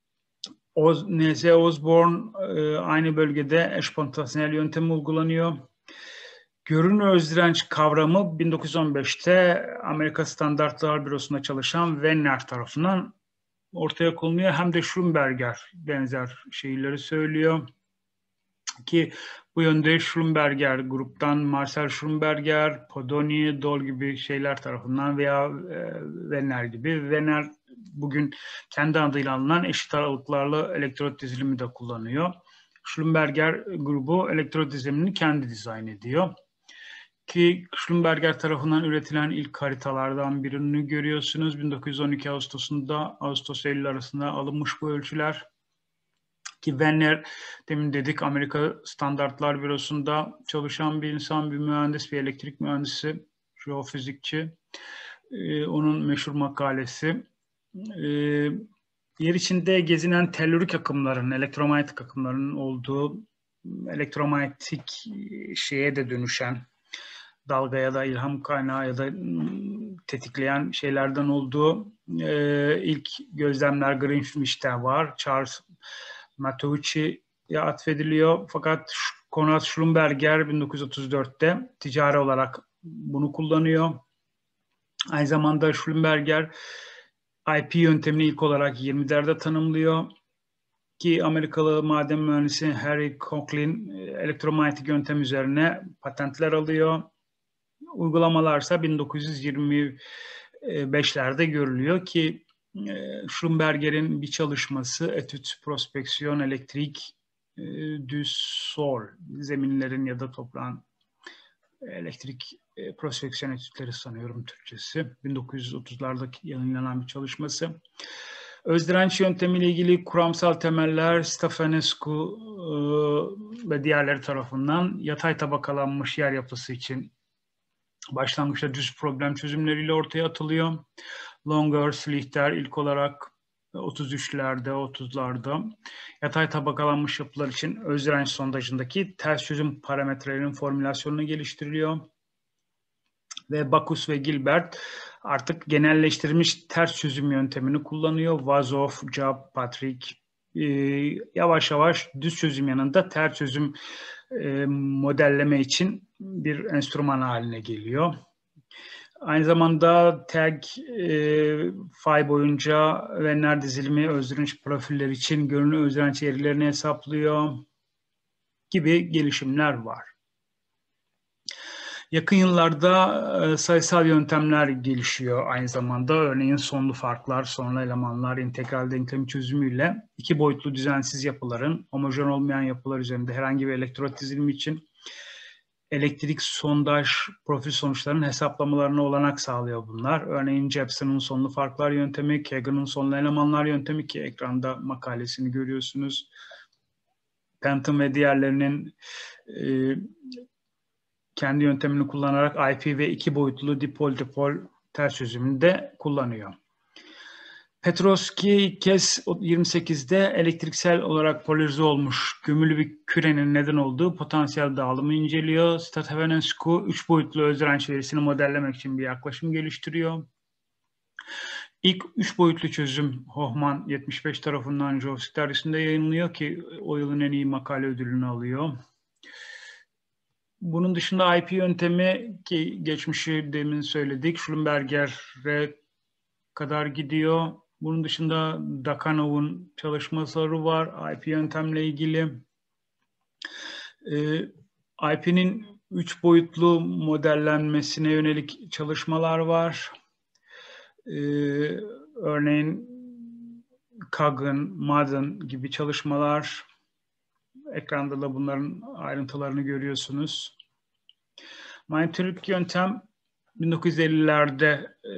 N S Osborne e, aynı bölgede eş potansiyel yöntemi uygulanıyor. Görünür öz direnç kavramı bin dokuz yüz on beşte Amerika Standartlar Bürosu'nda çalışan Wenner tarafından ortaya konuluyor. Hem de Schlumberger benzer şeyleri söylüyor. Ki bu yönde Schlumberger gruptan Marcel Schlumberger, Podoni, Dol gibi şeyler tarafından veya e, Wenner gibi. Wenner bugün kendi adıyla alınan eşit aralıklarla elektrot dizilimi de kullanıyor. Schlumberger grubu elektrot dizilimini kendi dizayn ediyor. Ki Schlumberger tarafından üretilen ilk haritalardan birini görüyorsunuz. bin dokuz yüz on iki Ağustos'unda Ağustos-Eylül arasında alınmış bu ölçüler. Ki Wenner, demin dedik, Amerika Standartlar Bürosu'nda çalışan bir insan, bir mühendis, bir elektrik mühendisi, jeofizikçi. Ee, onun meşhur makalesi. Ee, yer içinde gezinen tellürik akımların, elektromanyetik akımların olduğu, elektromanyetik şeye de dönüşen, dalgaya da ilham kaynağı ya da tetikleyen şeylerden olduğu e, ilk gözlemler Greenwich'te var. Charles Matteucci'ye atfediliyor. Fakat Konrad Schlumberger bin dokuz yüz otuz dörtte ticari olarak bunu kullanıyor. Aynı zamanda Schlumberger I P yöntemini ilk olarak yirmilerde tanımlıyor. Ki Amerikalı maden mühendisi Harry Conklin elektromanyetik yöntem üzerine patentler alıyor. Uygulamalarsa bin dokuz yüz yirmi beşlerde görülüyor ki Schlumberger'in bir çalışması Etüt Prospeksiyon Elektrik du Sol, zeminlerin ya da toprağın elektrik prospeksiyon etütleri sanıyorum Türkçesi. bin dokuz yüz otuzlarda yayınlanan bir çalışması. Özdirenç yöntemiyle ilgili kuramsal temeller Stefanescu ve diğerleri tarafından yatay tabakalanmış yer yapısı için başlangıçta düz problem çözümleriyle ortaya atılıyor. Longer, Schlichter ilk olarak otuz üçlerde, otuzlarda yatay tabakalanmış yapılar için öz direnç sondajındaki ters çözüm parametrelerinin formülasyonunu geliştiriliyor. Ve Backus ve Gilbert artık genelleştirilmiş ters çözüm yöntemini kullanıyor. Vazov, Job, Patrick e, yavaş yavaş düz çözüm yanında ters çözüm e, modelleme için bir enstrüman haline geliyor. Aynı zamanda tag e, fay boyunca Wenner dizilimi özdirenç profiller için görünür özdirenç eğrilerini hesaplıyor gibi gelişimler var. Yakın yıllarda e, sayısal yöntemler gelişiyor aynı zamanda. Örneğin sonlu farklar, sonlu elemanlar, integral denklemi çözümüyle iki boyutlu düzensiz yapıların homojen olmayan yapılar üzerinde herhangi bir elektrot dizilimi için elektrik sondaj profil sonuçlarının hesaplamalarına olanak sağlıyor bunlar. Örneğin Jepson'un sonlu farklar yöntemi, Kagan'ın sonlu elemanlar yöntemi ki ekranda makalesini görüyorsunuz. Penton ve diğerlerinin e, kendi yöntemini kullanarak I P ve iki boyutlu dipol dipol ters çözümünde kullanıyor. Petrovski ilk kez yirmi sekizde elektriksel olarak polarize olmuş gömülü bir kürenin neden olduğu potansiyel dağılımı inceliyor. Statovenescu üç boyutlu öz direnç verisini modellemek için bir yaklaşım geliştiriyor. İlk üç boyutlu çözüm Hoffman yetmiş beş tarafından Geophysics dergisinde yayınlıyor ki o yılın en iyi makale ödülünü alıyor. Bunun dışında I P yöntemi ki geçmişi demin söyledik, Schlumberger'e kadar gidiyor. Bunun dışında Dakhanov'un çalışmaları var I P yöntemle ilgili. Ee, I P'nin üç boyutlu modellenmesine yönelik çalışmalar var. Ee, örneğin Kagan, Madden gibi çalışmalar. Ekranda da bunların ayrıntılarını görüyorsunuz. Manyetik yöntem bin dokuz yüz ellilerde e,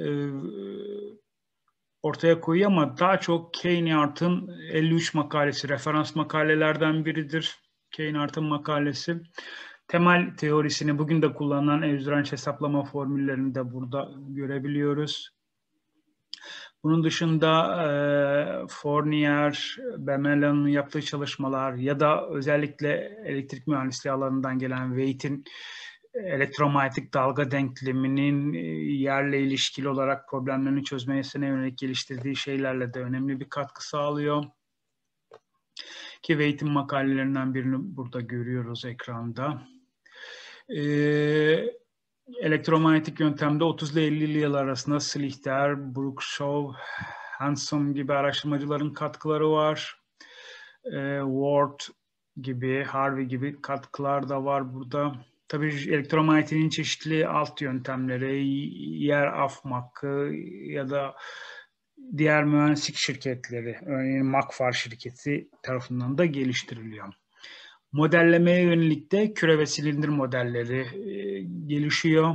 ortaya koyuyor ama daha çok Keyniart'ın elli üç makalesi, referans makalelerden biridir. Keyniart'ın makalesi. Temel teorisini bugün de kullanılan öz direnç hesaplama formüllerini de burada görebiliyoruz. Bunun dışında e, Fournier, Bemelan'ın yaptığı çalışmalar ya da özellikle elektrik mühendisliği alanından gelen Waite'in elektromanyetik dalga denkleminin yerle ilişkili olarak problemlerini çözmesine yönelik geliştirdiği şeylerle de önemli bir katkı sağlıyor. Ki Waite'in makalelerinden birini burada görüyoruz ekranda. Ee, elektromanyetik yöntemde otuz ile elli yıl arasında Slichter, Brookshaw, Hanson gibi araştırmacıların katkıları var. Ee, Ward gibi, Harvey gibi katkılar da var burada. Tabii elektromanyetiğin çeşitli alt yöntemleri, yer afmakı ya da diğer mühendislik şirketleri, örneğin Makfar şirketi tarafından da geliştiriliyor. Modellemeye yönelik de küre ve silindir modelleri e, gelişiyor.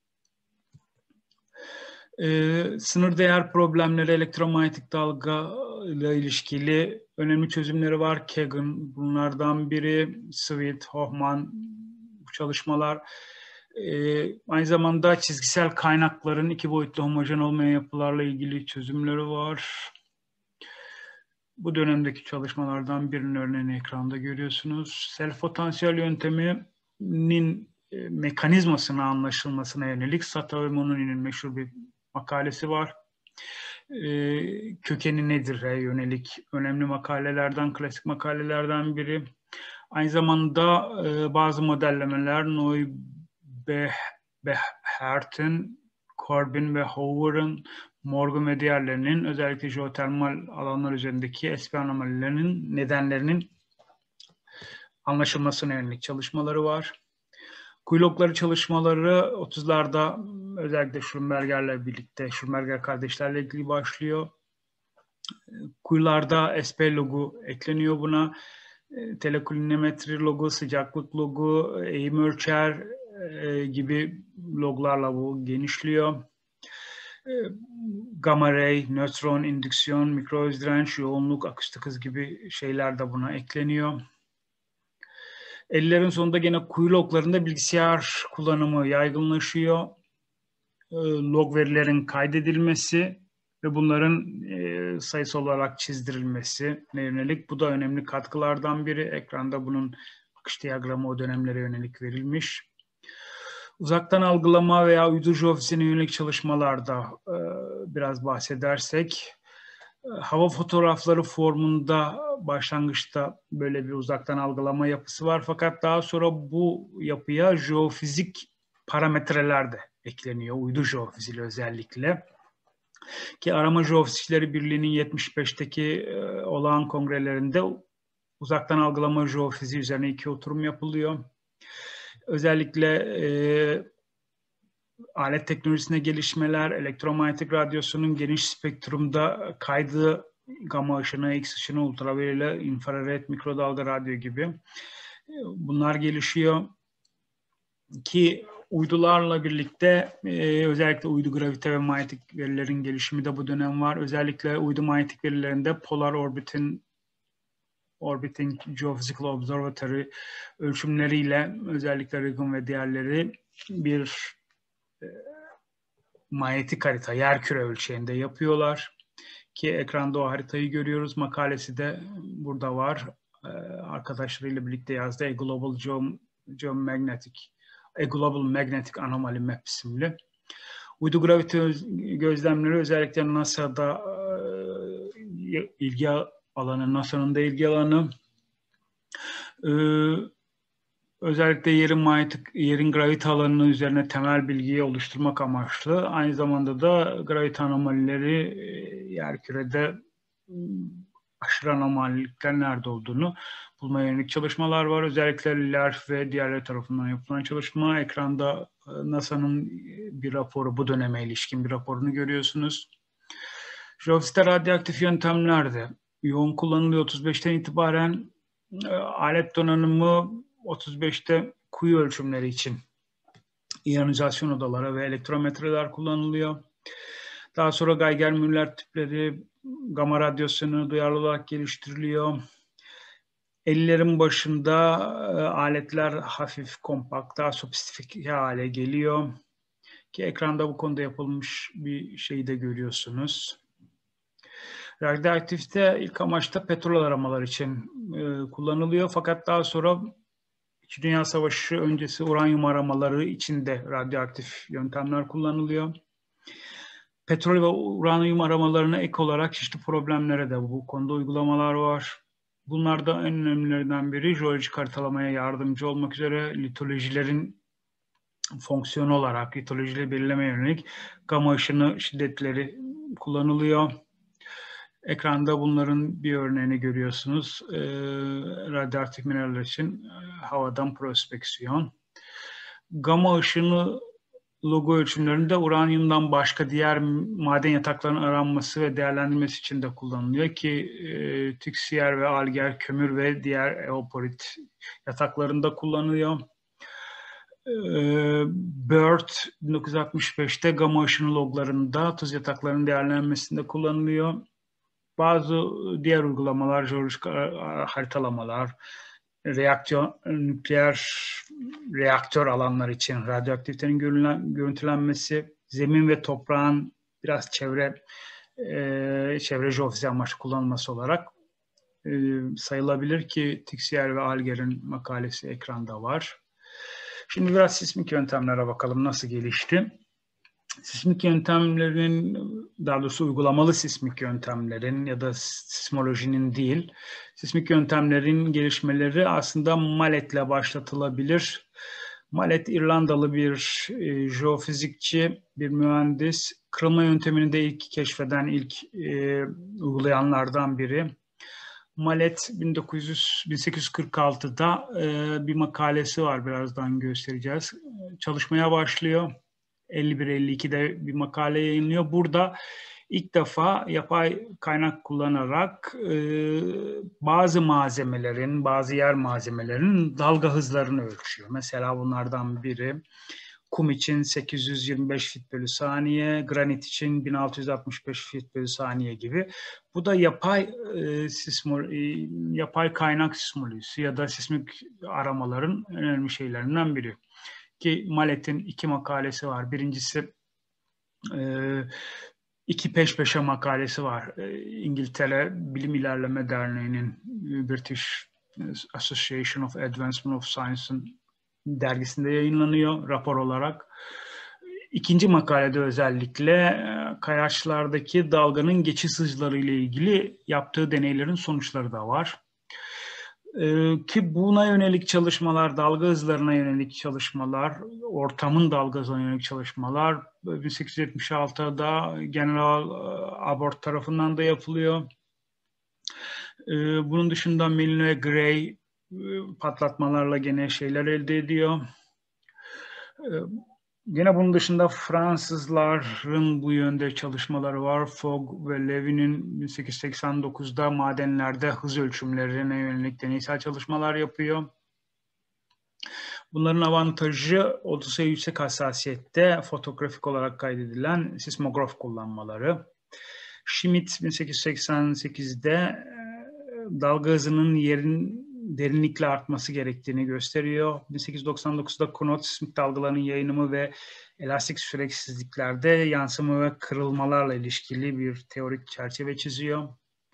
E, sınır değer problemleri, elektromanyetik dalga ile ilişkili önemli çözümleri var. Kagan bunlardan biri, Sweet, Hoffman bu çalışmalar. E, aynı zamanda çizgisel kaynakların iki boyutlu homojen olmayan yapılarla ilgili çözümleri var. Bu dönemdeki çalışmalardan birinin örneğini ekranda görüyorsunuz. Self potansiyel yönteminin e, mekanizmasına anlaşılmasına yönelik Sato ve Mononi'nin meşhur bir makalesi var. E, kökeni nedir'e yönelik önemli makalelerden, klasik makalelerden biri. Aynı zamanda e, bazı modellemeler Neubehert'in, Corbin ve Hoover'ın, Morgan ve diğerlerinin özellikle jeotermal alanlar üzerindeki S P anomalilerinin nedenlerinin anlaşılmasına yönelik çalışmaları var. Kuylokları çalışmaları otuzlarda özellikle Schlumberger'le birlikte, Schlumberger kardeşlerle ilgili başlıyor. Kuyularda S P logu ekleniyor buna. Telekulinometri logu, sıcaklık logu, eğim ölçer e, gibi loglarla bu genişliyor. Gamma ray, nötron, indüksiyon, mikro öz direnç, yoğunluk, akustik hız gibi şeyler de buna ekleniyor. ellilerin sonunda gene kuyu loglarında bilgisayar kullanımı yaygınlaşıyor. Log verilerin kaydedilmesi ve bunların e, sayısal olarak çizdirilmesi ne yönelik. Bu da önemli katkılardan biri. Ekranda bunun akış diyagramı o dönemlere yönelik verilmiş. Uzaktan algılama veya uydu jeofizine yönelik çalışmalarda e, biraz bahsedersek, e, hava fotoğrafları formunda başlangıçta böyle bir uzaktan algılama yapısı var. Fakat daha sonra bu yapıya jeofizik parametreler de ekleniyor, uydu jeofiziği özellikle. Ki Arama Jeofizikçileri Birliği'nin yetmiş beşteki e, olağan kongrelerinde uzaktan algılama jeofiziği üzerine iki oturum yapılıyor. Özellikle e, alet teknolojisine gelişmeler, elektromanyetik radyasyonun geniş spektrumda kaydı, gamma ışını, X ışını, ultraviyole, infrared, mikrodalga radyo gibi e, bunlar gelişiyor. Ki uydularla birlikte e, özellikle uydu gravite ve manyetik verilerin gelişimi de bu dönem var. Özellikle uydu manyetik verilerinde Polar Orbiting, Orbiting Geophysical Observatory ölçümleriyle özellikle Regan ve diğerleri bir e, manyetik harita, yerküre ölçeğinde yapıyorlar. Ki ekranda o haritayı görüyoruz. Makalesi de burada var. Ee, arkadaşlarıyla birlikte yazdı. A Global Geomagnetic, A Global Magnetic Anomaly Map isimli. Uydu gravite gözlemleri özellikle NASA'da e, ilgi alanı, NASA'nın da ilgi alanı. Ee, özellikle yerin manyetik, yerin gravite alanının üzerine temel bilgiyi oluşturmak amaçlı. Aynı zamanda da gravite anomalileri e, yerkürede aşırı anomalilikler nerede olduğunu bulmaya yönelik çalışmalar var. Özellikle L E R F ve diğerleri tarafından yapılan çalışma. Ekranda NASA'nın bir raporu, bu döneme ilişkin bir raporunu görüyorsunuz. Jeofizikte radyoaktif yöntemlerde yoğun kullanılıyor otuz beşten itibaren. Alet donanımı otuz beşte kuyu ölçümleri için iyonizasyon odaları ve elektrometreler kullanılıyor. Daha sonra Geiger-Müller tipleri, gama radyasyonu duyarlı olarak geliştiriliyor. ellilerin başında aletler hafif, kompakt, daha sofistike hale geliyor. Ki ekranda bu konuda yapılmış bir şeyi de görüyorsunuz. Radyoaktifte ilk amaçta petrol aramalar için e, kullanılıyor. Fakat daha sonra İkinci Dünya Savaşı öncesi uranyum aramaları için de radyoaktif yöntemler kullanılıyor. Petrol ve uranyum aramalarına ek olarak çeşitli problemlere de bu konuda uygulamalar var. Bunlardan en önemlilerinden biri jeolojik haritalamaya yardımcı olmak üzere litolojilerin fonksiyonu olarak litolojileri belirlemeye yönelik gama ışını şiddetleri kullanılıyor. Ekranda bunların bir örneğini görüyorsunuz. E, radyoaktif mineraller için e, havadan prospeksiyon. Gama ışını logo ölçümlerinde uranyumdan başka diğer maden yataklarının aranması ve değerlendirilmesi için de kullanılıyor ki e, Tüksiyer ve Alger, kömür ve diğer eoporit yataklarında kullanılıyor. E, Bird bin dokuz yüz altmış beşte gama ışını loglarında tuz yataklarının değerlenmesinde kullanılıyor. Bazı diğer uygulamalar, jeolojik haritalamalar, reaktör, nükleer reaktör alanlar için radyoaktivitenin görüntülenmesi, zemin ve toprağın biraz çevre e, çevre jeofiziği amaçlı kullanılması olarak e, sayılabilir ki Tüksiyer ve Alger'in makalesi ekranda var. Şimdi biraz sismik yöntemlere bakalım nasıl gelişti. Sismik yöntemlerin, daha doğrusu uygulamalı sismik yöntemlerin ya da sismolojinin değil, sismik yöntemlerin gelişmeleri aslında Mallet'le başlatılabilir. Mallet İrlandalı bir e, jeofizikçi, bir mühendis. Kırılma yöntemini de ilk keşfeden, ilk e, uygulayanlardan biri. Mallet bin dokuz yüz, bin sekiz yüz kırk altıda e, bir makalesi var, birazdan göstereceğiz. Çalışmaya başlıyor. elli bir elli ikide bir makale yayınlıyor. Burada ilk defa yapay kaynak kullanarak e, bazı malzemelerin, bazı yer malzemelerinin dalga hızlarını ölçüyor. Mesela bunlardan biri kum için sekiz yüz yirmi beş fit bölü saniye, granit için bin altı yüz altmış beş fit bölü saniye gibi. Bu da yapay e, sismo, e, yapay kaynak sismolojisi ya da sismik aramaların önemli şeylerinden biri. Ki Mallet'in iki makalesi var. Birincisi e, iki peş peşe makalesi var. E, İngiltere Bilim İlerleme Derneği'nin British Association of Advancement of Science'ın dergisinde yayınlanıyor rapor olarak. İkinci makalede özellikle kayaçlardaki dalganın geçiş hızları ile ilgili yaptığı deneylerin sonuçları da var. Ee, ki buna yönelik çalışmalar, dalga hızlarına yönelik çalışmalar, ortamın dalga hızına yönelik çalışmalar bin sekiz yüz yetmiş altıda General Abbott tarafından da yapılıyor. Ee, bunun dışında Milne ve Gray patlatmalarla gene şeyler elde ediyor. Ee, Yine bunun dışında Fransızların bu yönde çalışmaları var. Fogg ve Levy'nin bin sekiz yüz seksen dokuzda madenlerde hız ölçümlerine yönelik deneysel çalışmalar yapıyor. Bunların avantajı oldukça yüksek hassasiyette fotoğrafik olarak kaydedilen sismograf kullanmaları. Schmidt bin sekiz yüz seksen sekizde dalga hızının yerin derinlikle artması gerektiğini gösteriyor. bin sekiz yüz doksan dokuzda Cournot sismik dalgaların yayınımı ve elastik süreksizliklerde yansıma ve kırılmalarla ilişkili bir teorik çerçeve çiziyor.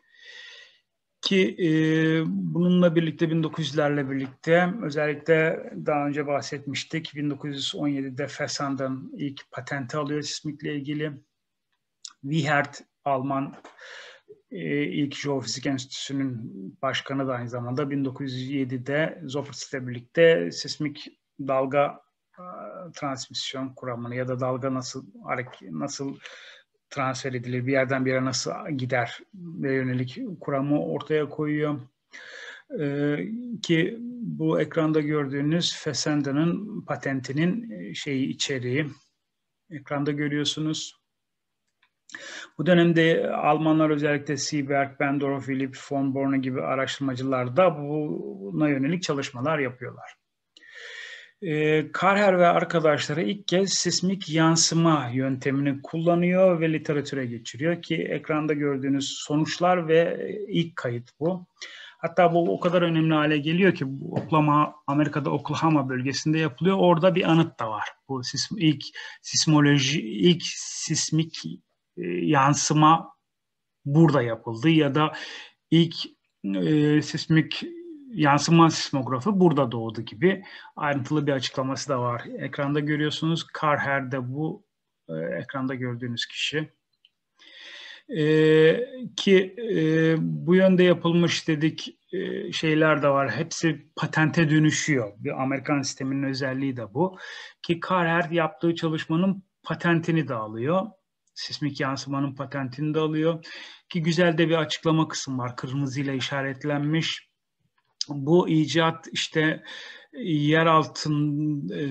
Ki e, bununla birlikte bin dokuz yüzlerle birlikte özellikle daha önce bahsetmiştik. bin dokuz yüz on yedide Fessenden ilk patenti alıyor sismikle ilgili. Wiechert Alman e, ilk Jeofizik Enstitüsü'nün başkanı da aynı zamanda bin dokuz yüz yedide Zopertz'le birlikte sismik dalga e, transmisyon kuramını ya da dalga nasıl nasıl transfer edilir, bir yerden bir yere nasıl gider ve yönelik kuramı ortaya koyuyor. Ee, ki bu ekranda gördüğünüz Fessenden'in patentinin şeyi içeriği ekranda görüyorsunuz. Bu dönemde Almanlar özellikle Seeberg, Bendorf, Philipp von Borne gibi araştırmacılar da buna yönelik çalışmalar yapıyorlar. E, Karher ve arkadaşları ilk kez sismik yansıma yöntemini kullanıyor ve literatüre geçiriyor ki ekranda gördüğünüz sonuçlar ve ilk kayıt bu. Hatta bu o kadar önemli hale geliyor ki bu Oklahoma, Amerika'da Oklahoma bölgesinde yapılıyor. Orada bir anıt da var. Bu sism, ilk sismoloji, ilk sismik e, yansıma burada yapıldı ya da ilk e, sismik yansıma sismografı burada doğdu gibi ayrıntılı bir açıklaması da var. Ekranda görüyorsunuz. Karher de bu e, ekranda gördüğünüz kişi. E, ki e, bu yönde yapılmış dedik e, şeyler de var. Hepsi patente dönüşüyor. Bir Amerikan sisteminin özelliği de bu. Ki Karher yaptığı çalışmanın patentini de alıyor. Sismik yansımanın patentini de alıyor. Ki güzel de bir açıklama kısım var. Kırmızıyla işaretlenmiş. Bu icat işte yer altın e,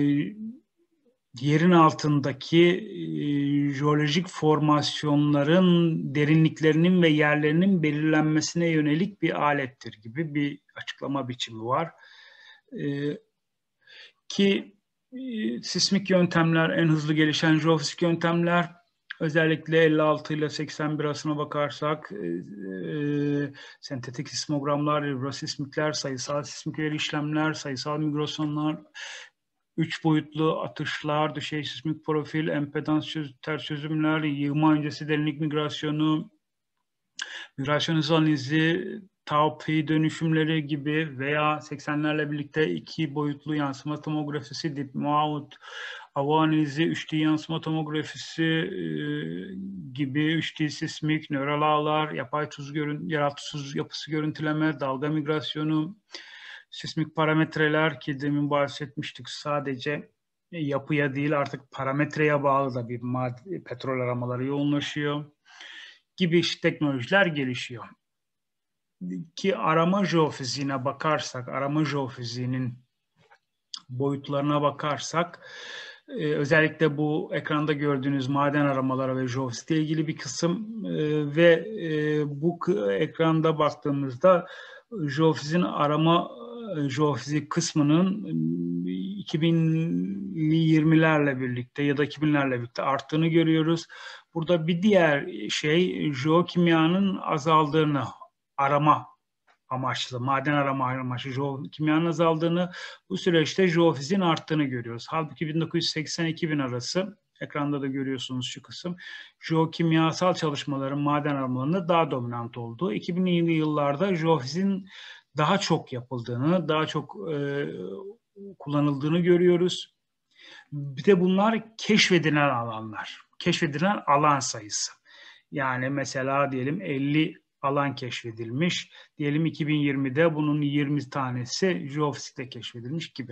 yerin altındaki e, jeolojik formasyonların derinliklerinin ve yerlerinin belirlenmesine yönelik bir alettir gibi bir açıklama biçimi var. E, ki e, sismik yöntemler en hızlı gelişen jeofizik yöntemler. Özellikle elli altı ile seksen bir arasına bakarsak e, e, sentetik sismogramlar, vibrosismikler, sayısal sismik veri işlemler, sayısal migrasyonlar, üç boyutlu atışlar, düşey sismik profil, empedans çöz, ters çözümler, yığma öncesi derinlik migrasyonu, migrasyon hız analizi, tau pi dönüşümleri gibi veya seksenlerle birlikte iki boyutlu yansıma tomografisi, Deep-Mouth, hava analizi, üç D yansıma tomografisi e, gibi üç D sismik, nöral ağlar, yapay tuz görün, yeraltı tuz yapısı görüntüleme, dalga migrasyonu, sismik parametreler ki demin bahsetmiştik sadece yapıya değil artık parametreye bağlı da bir madde, petrol aramaları yoğunlaşıyor gibi teknolojiler gelişiyor. Ki arama jeofiziğine bakarsak, arama jeofiziğinin boyutlarına bakarsak, e, özellikle bu ekranda gördüğünüz maden aramaları ve jeofizikle ilgili bir kısım e, ve e, bu ekranda baktığımızda jeofizin arama jeofizik kısmının iki binli yirmilerle birlikte ya da iki binlerle birlikte arttığını görüyoruz. Burada bir diğer şey jeokimyanın azaldığını, arama amaçlı, maden arama amaçlı jeokimyanın azaldığını, bu süreçte jeofizin arttığını görüyoruz. Halbuki bin dokuz yüz seksen iki bin arası, ekranda da görüyorsunuz şu kısım, jeokimyasal çalışmaların maden aramalarında daha dominant olduğu, iki binli yıllarda jeofizin daha çok yapıldığını, daha çok e, kullanıldığını görüyoruz. Bir de bunlar keşfedilen alanlar, keşfedilen alan sayısı. Yani mesela diyelim elli alan keşfedilmiş. Diyelim iki bin yirmide bunun yirmi tanesi jeofizikte keşfedilmiş gibi.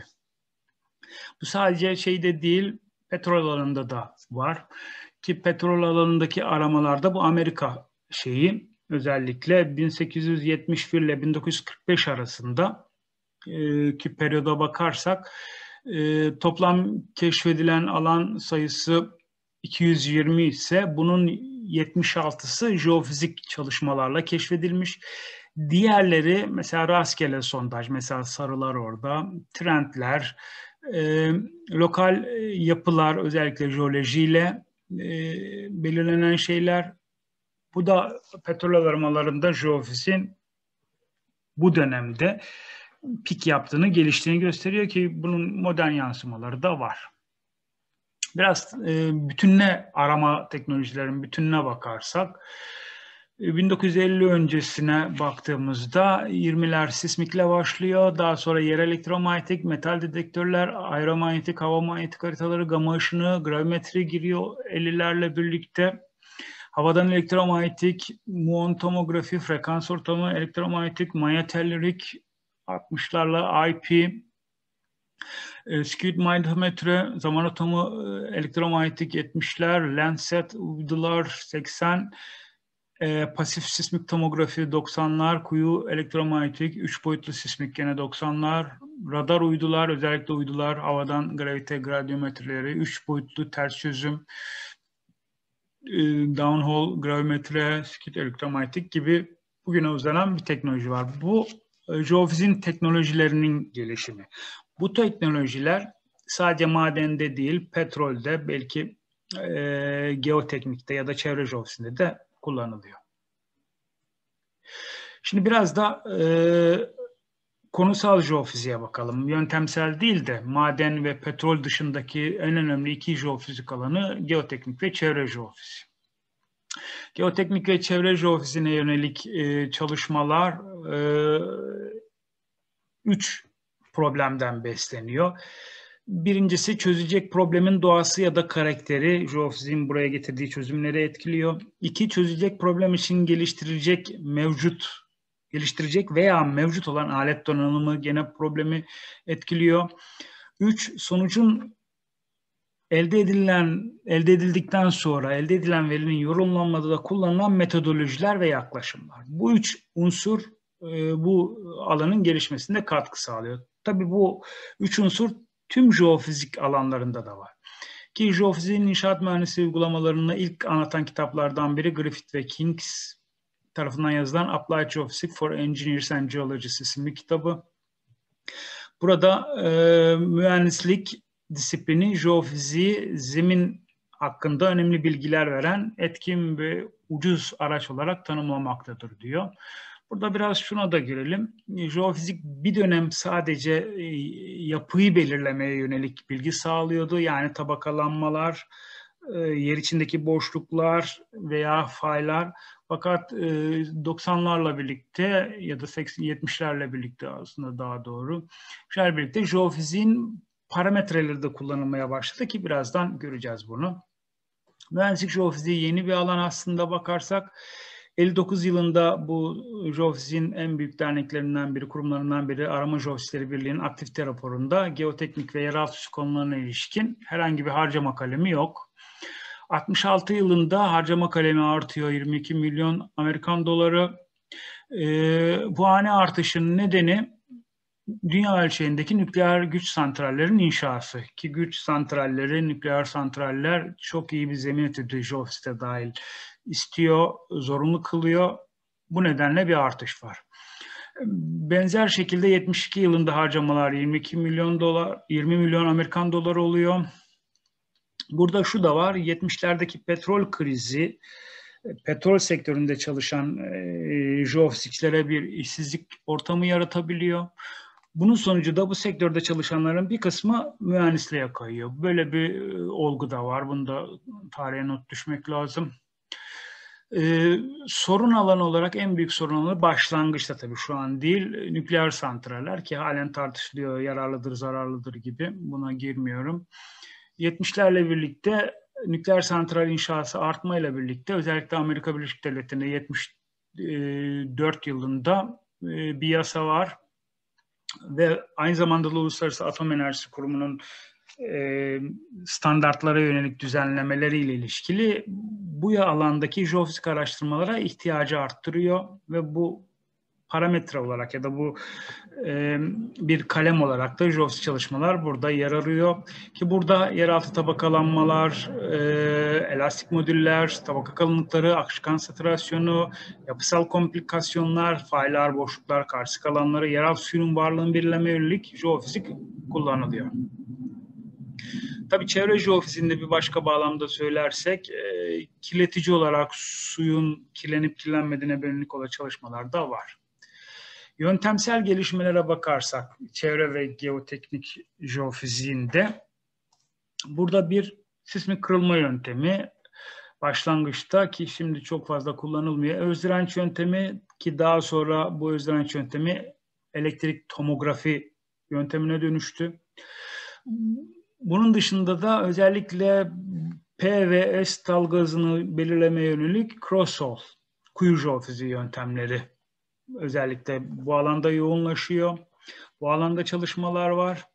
Bu sadece şeyde değil, petrol alanında da var. Ki petrol alanındaki aramalarda bu Amerika şeyi özellikle bin sekiz yüz yetmiş bir ile bin dokuz yüz kırk beş arasında e, ki periyoda bakarsak e, toplam keşfedilen alan sayısı iki yüz yirmi ise bunun yetmiş altısı jeofizik çalışmalarla keşfedilmiş. Diğerleri mesela rastgele sondaj, mesela sarılar orada, trendler, e, lokal yapılar özellikle jeolojiyle e, belirlenen şeyler. Bu da petrol aramalarında jeofizin bu dönemde pik yaptığını, geliştiğini gösteriyor ki bunun modern yansımaları da var. Biraz e, bütününe arama teknolojilerin bütününe bakarsak, bin dokuz yüz elli öncesine baktığımızda yirmiler sismikle başlıyor. Daha sonra yer elektromanyetik, metal dedektörler, aeromanyetik, hava manyetik haritaları, gama ışını, gravimetri giriyor ellilerle birlikte. Havadan elektromanyetik, muon tomografi, frekans ortamı, elektromanyetik, manyetellürik, altmışlarla I P, e, skewed magnetometre, zaman atomu, e, elektromanyetik yetmişler, Landsat uydular seksen, e, pasif sismik tomografi doksanlar, kuyu elektromanyetik, üç boyutlu sismik gene doksanlar, radar uydular, özellikle uydular, havadan gravite gradyometreleri, üç boyutlu ters çözüm, e, downhole gravimetre, skewed elektromanyetik gibi bugüne uzanan bir teknoloji var. Bu e, jeofiziğin teknolojilerinin gelişimi. Bu teknolojiler sadece madende değil, petrolde, belki e, geoteknikte ya da çevre jeofizinde de kullanılıyor. Şimdi biraz da e, konusal jeofiziğe bakalım. Yöntemsel değil de maden ve petrol dışındaki en önemli iki jeofizik alanı geoteknik ve çevre jeofiziği. Geoteknik ve çevre jeofiziğine yönelik e, çalışmalar e, üç problemden besleniyor. Birincisi, çözecek problemin doğası ya da karakteri jeofiziğin buraya getirdiği çözümleri etkiliyor. İki, çözecek problem için geliştirilecek mevcut, geliştirecek veya mevcut olan alet donanımı gene problemi etkiliyor. Üç, sonucun elde edilen, elde edildikten sonra elde edilen verinin yorumlanmada kullanılan metodolojiler ve yaklaşımlar. Bu üç unsur bu alanın gelişmesinde katkı sağlıyor. Tabii bu üç unsur tüm jeofizik alanlarında da var. Ki jeofiziğin inşaat mühendisliği uygulamalarını ilk anlatan kitaplardan biri Griffith ve Kings tarafından yazılan Applied Geophysics for Engineers and Geologists isimli kitabı. Burada e, mühendislik disiplini jeofiziği zemin hakkında önemli bilgiler veren etkin ve ucuz araç olarak tanımlamaktadır diyor. Burada biraz şuna da girelim. Jeofizik bir dönem sadece yapıyı belirlemeye yönelik bilgi sağlıyordu. Yani tabakalanmalar, yer içindeki boşluklar veya faylar. Fakat doksanlarla birlikte ya da yetmişlerle birlikte aslında daha doğru. Şöyle birlikte jeofiziğin parametreleri de kullanılmaya başladı ki birazdan göreceğiz bunu. Mühendislik jeofiziği yeni bir alan aslında bakarsak. elli dokuz yılında bu jeofiziğin en büyük derneklerinden biri, kurumlarından biri Arama Jeofizikleri Birliği'nin aktivite raporunda geoteknik ve yeraltı konularına ilişkin herhangi bir harcama kalemi yok. altmış altı yılında harcama kalemi artıyor, yirmi iki milyon Amerikan doları. Ee, bu hane artışının nedeni dünya ölçeğindeki nükleer güç santrallerinin inşası. Ki güç santralleri, nükleer santraller çok iyi bir zemin etüdü jeofizikte dahil istiyor, zorunlu kılıyor. Bu nedenle bir artış var. Benzer şekilde yetmiş iki yılında harcamalar yirmi iki milyon dolar, yirmi milyon Amerikan doları oluyor. Burada şu da var, yetmişlerdeki petrol krizi, petrol sektöründe çalışan e, jeofizikçilere bir işsizlik ortamı yaratabiliyor. Bunun sonucu da bu sektörde çalışanların bir kısmı mühendisliğe kayıyor. Böyle bir e, olgu da var. Bunu da tarihe not düşmek lazım. Ee, sorun alanı olarak en büyük sorun alanı başlangıçta, tabii şu an değil, nükleer santraller ki halen tartışılıyor, yararlıdır, zararlıdır gibi, buna girmiyorum. yetmişlerle birlikte nükleer santral inşası artmayla birlikte özellikle Amerika Birleşik Devletleri'nde yetmiş dört yılında bir yasa var ve aynı zamanda da Uluslararası Atom Enerjisi Kurumu'nun E, standartlara yönelik düzenlemeleriyle ilişkili bu alandaki jeofizik araştırmalara ihtiyacı arttırıyor ve bu parametre olarak ya da bu e, bir kalem olarak da jeofizik çalışmalar burada yer arıyor. Ki burada yeraltı tabakalanmalar, e, elastik modüller, tabaka kalınlıkları, akışkan satürasyonu, yapısal komplikasyonlar, faylar, boşluklar, karstik alanları, yeraltı suyunun varlığını belirleme yönelik jeofizik kullanılıyor. Tabii çevre jeofiziğinde bir başka bağlamda söylersek e, kirletici olarak suyun kirlenip kirlenmediğine yönelik olan çalışmalar da var. Yöntemsel gelişmelere bakarsak çevre ve geoteknik jeofiziğinde burada bir sismik kırılma yöntemi başlangıçta, ki şimdi çok fazla kullanılmıyor. Öz direnç yöntemi, ki daha sonra bu öz direnç yöntemi elektrik tomografi yöntemine dönüştü. Bunun dışında da özellikle P ve S dalga hızını belirlemeye yönelik cross-hole, kuyu jeofiziği yöntemleri özellikle bu alanda yoğunlaşıyor. Bu alanda çalışmalar var.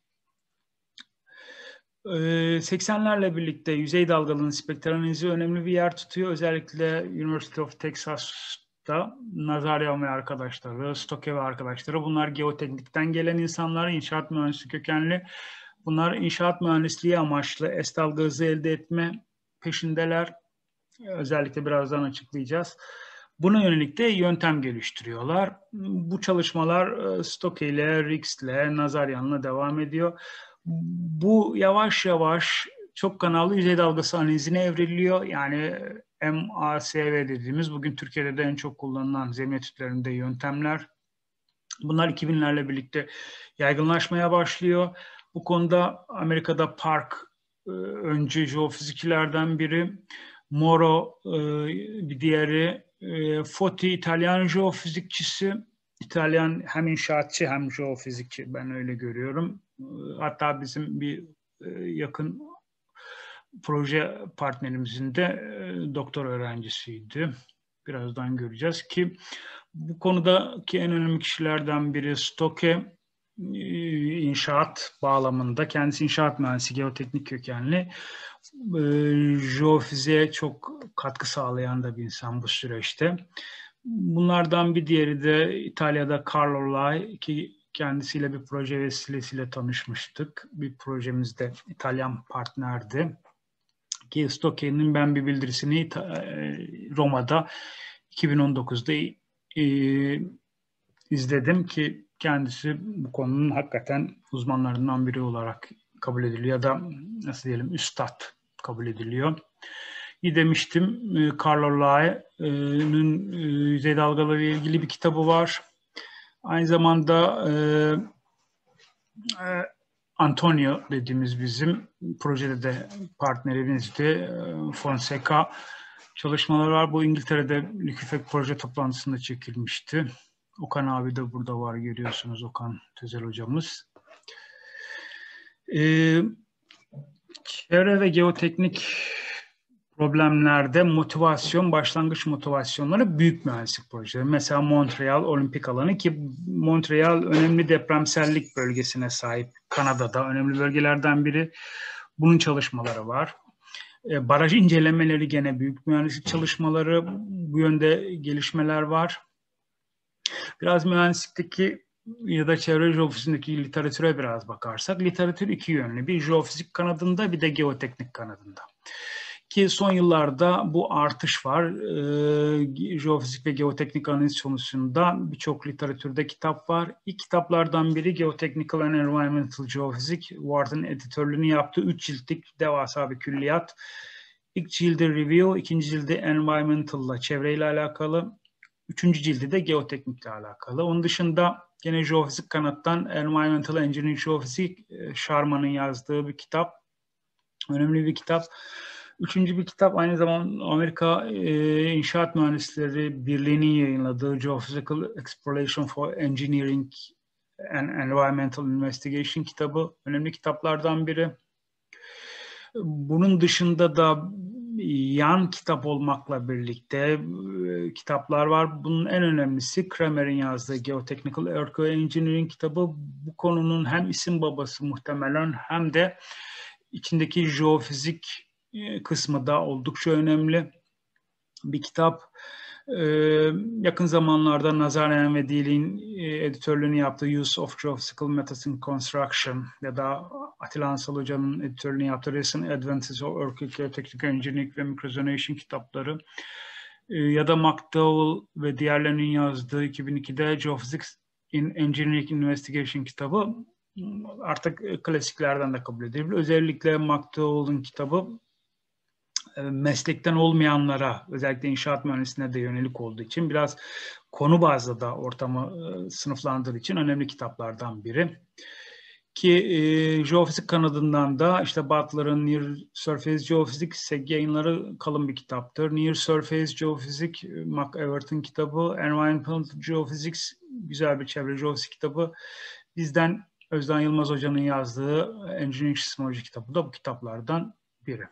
seksenlerle birlikte yüzey dalgalarının spektral analizi önemli bir yer tutuyor. Özellikle University of Texas'ta Nazaryan ve arkadaşları, Stoke ve arkadaşları, bunlar geoteknikten gelen insanlar, inşaat mühendisliği kökenli. Bunlar inşaat mühendisliği amaçlı S dalga hızı elde etme peşindeler. Özellikle birazdan açıklayacağız. Buna yönelik de yöntem geliştiriyorlar. Bu çalışmalar Stoke ile, Riggs ile, Nazaryan'la devam ediyor. Bu yavaş yavaş çok kanallı yüzey dalgası analizine evriliyor. Yani M A S V dediğimiz bugün Türkiye'de de en çok kullanılan zemin etütlerinde yöntemler. Bunlar iki binlerle birlikte yaygınlaşmaya başlıyor. Bu konuda Amerika'da Park öncü jeofizikçilerden biri, Moro bir diğeri, Foti İtalyan jeofizikçisi. İtalyan hem inşaatçı hem jeofizikçi, ben öyle görüyorum. Hatta bizim bir yakın proje partnerimizin de doktor öğrencisiydi. Birazdan göreceğiz ki bu konudaki en önemli kişilerden biri Stoke, inşaat bağlamında, kendisi inşaat mühendisi, geoteknik kökenli, jeofiziğe çok katkı sağlayan da bir insan bu süreçte. Bunlardan bir diğeri de İtalya'da Carlo Lai, ki kendisiyle bir proje vesilesiyle tanışmıştık. Bir projemizde İtalyan partnerdi. Ki Stoke'nin ben bir bildirisini Roma'da iki bin on dokuzda e, izledim ki kendisi bu konunun hakikaten uzmanlarından biri olarak kabul ediliyor ya da nasıl diyelim üstad kabul ediliyor. İyi demiştim, Carlo Lai'nin yüzey dalgaları ile ilgili bir kitabı var. Aynı zamanda e, e, Antonio dediğimiz bizim projede de partnerimizdi, Fonseca çalışmaları var. Bu İngiltere'de Lüküfek proje toplantısında çekilmişti. Okan abi de burada var, görüyorsunuz, Okan Tözel hocamız. Ee, çevre ve geoteknik problemlerde motivasyon, başlangıç motivasyonları büyük mühendislik projeleri. Mesela Montreal olimpik alanı, ki Montreal önemli depremsellik bölgesine sahip, Kanada'da önemli bölgelerden biri. Bunun çalışmaları var. E, baraj incelemeleri gene büyük mühendislik çalışmaları, bu yönde gelişmeler var. Biraz mühendislikteki ya da çevre jeofizindeki literatüre biraz bakarsak, literatür iki yönlü. Bir jeofizik kanadında, bir de geoteknik kanadında. Ki son yıllarda bu artış var. E, jeofizik ve geoteknik analiz sonucunda birçok literatürde kitap var. İlk kitaplardan biri Geotechnical and Environmental Geophysics. Ward'ın editörlüğünü yaptığı üç ciltlik devasa bir külliyat. İlk cildi Review, ikinci cildi Environmental'la, çevreyle alakalı. Üçüncü cildi de geoteknikle alakalı. Onun dışında gene jeofizik kanattan Environmental Engineering Geophysics, Sharma'nın yazdığı bir kitap. Önemli bir kitap. Üçüncü bir kitap aynı zamanda Amerika e, İnşaat Mühendisleri Birliği'nin yayınladığı Geophysical Exploration for Engineering and Environmental Investigation kitabı. Önemli kitaplardan biri. Bunun dışında da yan kitap olmakla birlikte e, kitaplar var. Bunun en önemlisi Kramer'in yazdığı Geotechnical Earthquake Engineering kitabı. Bu konunun hem isim babası muhtemelen hem de içindeki jeofizik kısmı da oldukça önemli bir kitap. Ee, yakın zamanlarda Nazaryan ve Diehl'in editörlüğünü yaptığı Use of Geophysical Methods in Construction ya da Atilla Ansal Hoca'nın editörlüğünü yaptığı Recent Advances of Earthquake Geotechnical Engineering ve Microzonation kitapları ee, ya da McDowell ve diğerlerinin yazdığı iki bin ikide Geophysics in Engineering Investigation kitabı artık klasiklerden de kabul edilebilir. Özellikle McDowell'ın kitabı meslekten olmayanlara, özellikle inşaat mühendisliğine de yönelik olduğu için biraz konu bazlı da ortamı e, sınıflandırdığı için önemli kitaplardan biri. Ki e, jeofizik kanadından da işte Butler'ın Near Surface Geophysics yayınları kalın bir kitaptır. Near Surface Geophysics, McEvert'in kitabı. Environmental Geophysics, güzel bir çevre jeofizik kitabı. Bizden Özden Yılmaz Hoca'nın yazdığı Engineering Sismoloji kitabı da bu kitaplardan biri.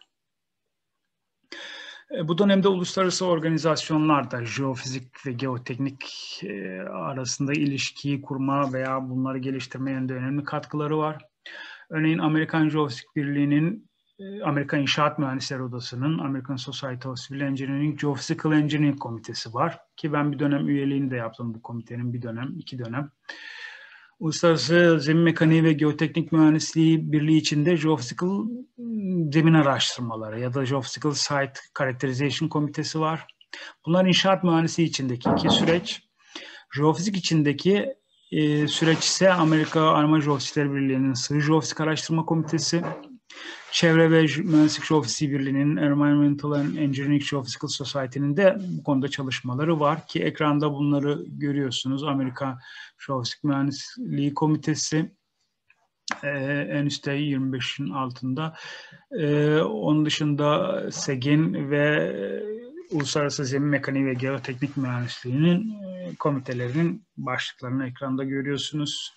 Bu dönemde uluslararası organizasyonlar da jeofizik ve geoteknik arasında ilişkiyi kurma veya bunları geliştirme yönünde önemli katkıları var. Örneğin Amerikan Jeofizik Birliği'nin, Amerikan İnşaat Mühendisleri Odası'nın American Society of Civil Engineering Geophysical Engineering Komitesi var. Ki ben bir dönem üyeliğini de yaptım bu komitenin, bir dönem, iki dönem. Uluslararası Zemin Mekaniği ve Geoteknik Mühendisliği Birliği içinde Geophysical Zemin Araştırmaları ya da Geophysical Site Characterization Komitesi var. Bunlar inşaat mühendisliği içindeki iki süreç. Jeofizik içindeki e, süreç ise Amerika Arma Jeofizikleri Birliği'nin Sığ Jeofizik Araştırma Komitesi, Çevre ve Mühendislik Jeofizikleri Birliği'nin Environmental and Engineering Geophysical Society'nin de bu konuda çalışmaları var ki ekranda bunları görüyorsunuz. Amerika Jeofizik Mühendisliği Komitesi e, en üstte yirmi beşin altında. E, onun dışında SEG'in ve Uluslararası Zemin Mekaniği ve Geoteknik Mühendisliği'nin e, komitelerinin başlıklarını ekranda görüyorsunuz.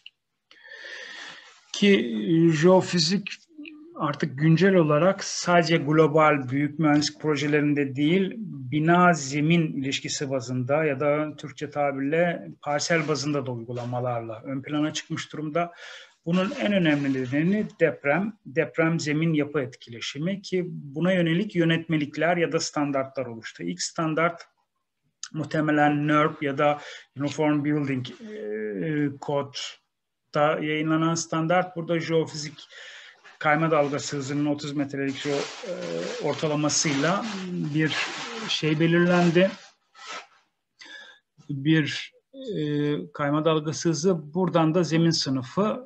Ki jeofizik artık güncel olarak sadece global büyük mühendislik projelerinde değil, bina zemin ilişkisi bazında ya da Türkçe tabirle parsel bazında da uygulamalarla ön plana çıkmış durumda. Bunun en önemli nedeni deprem, deprem zemin yapı etkileşimi ki buna yönelik yönetmelikler ya da standartlar oluştu. İlk standart muhtemelen N E R B ya da Uniform Building Code'da yayınlanan standart. Burada jeofizik kayma dalgası hızının otuz metrelik e, ortalamasıyla bir şey belirlendi. Bir e, kayma dalgası hızı. Buradan da zemin sınıfı,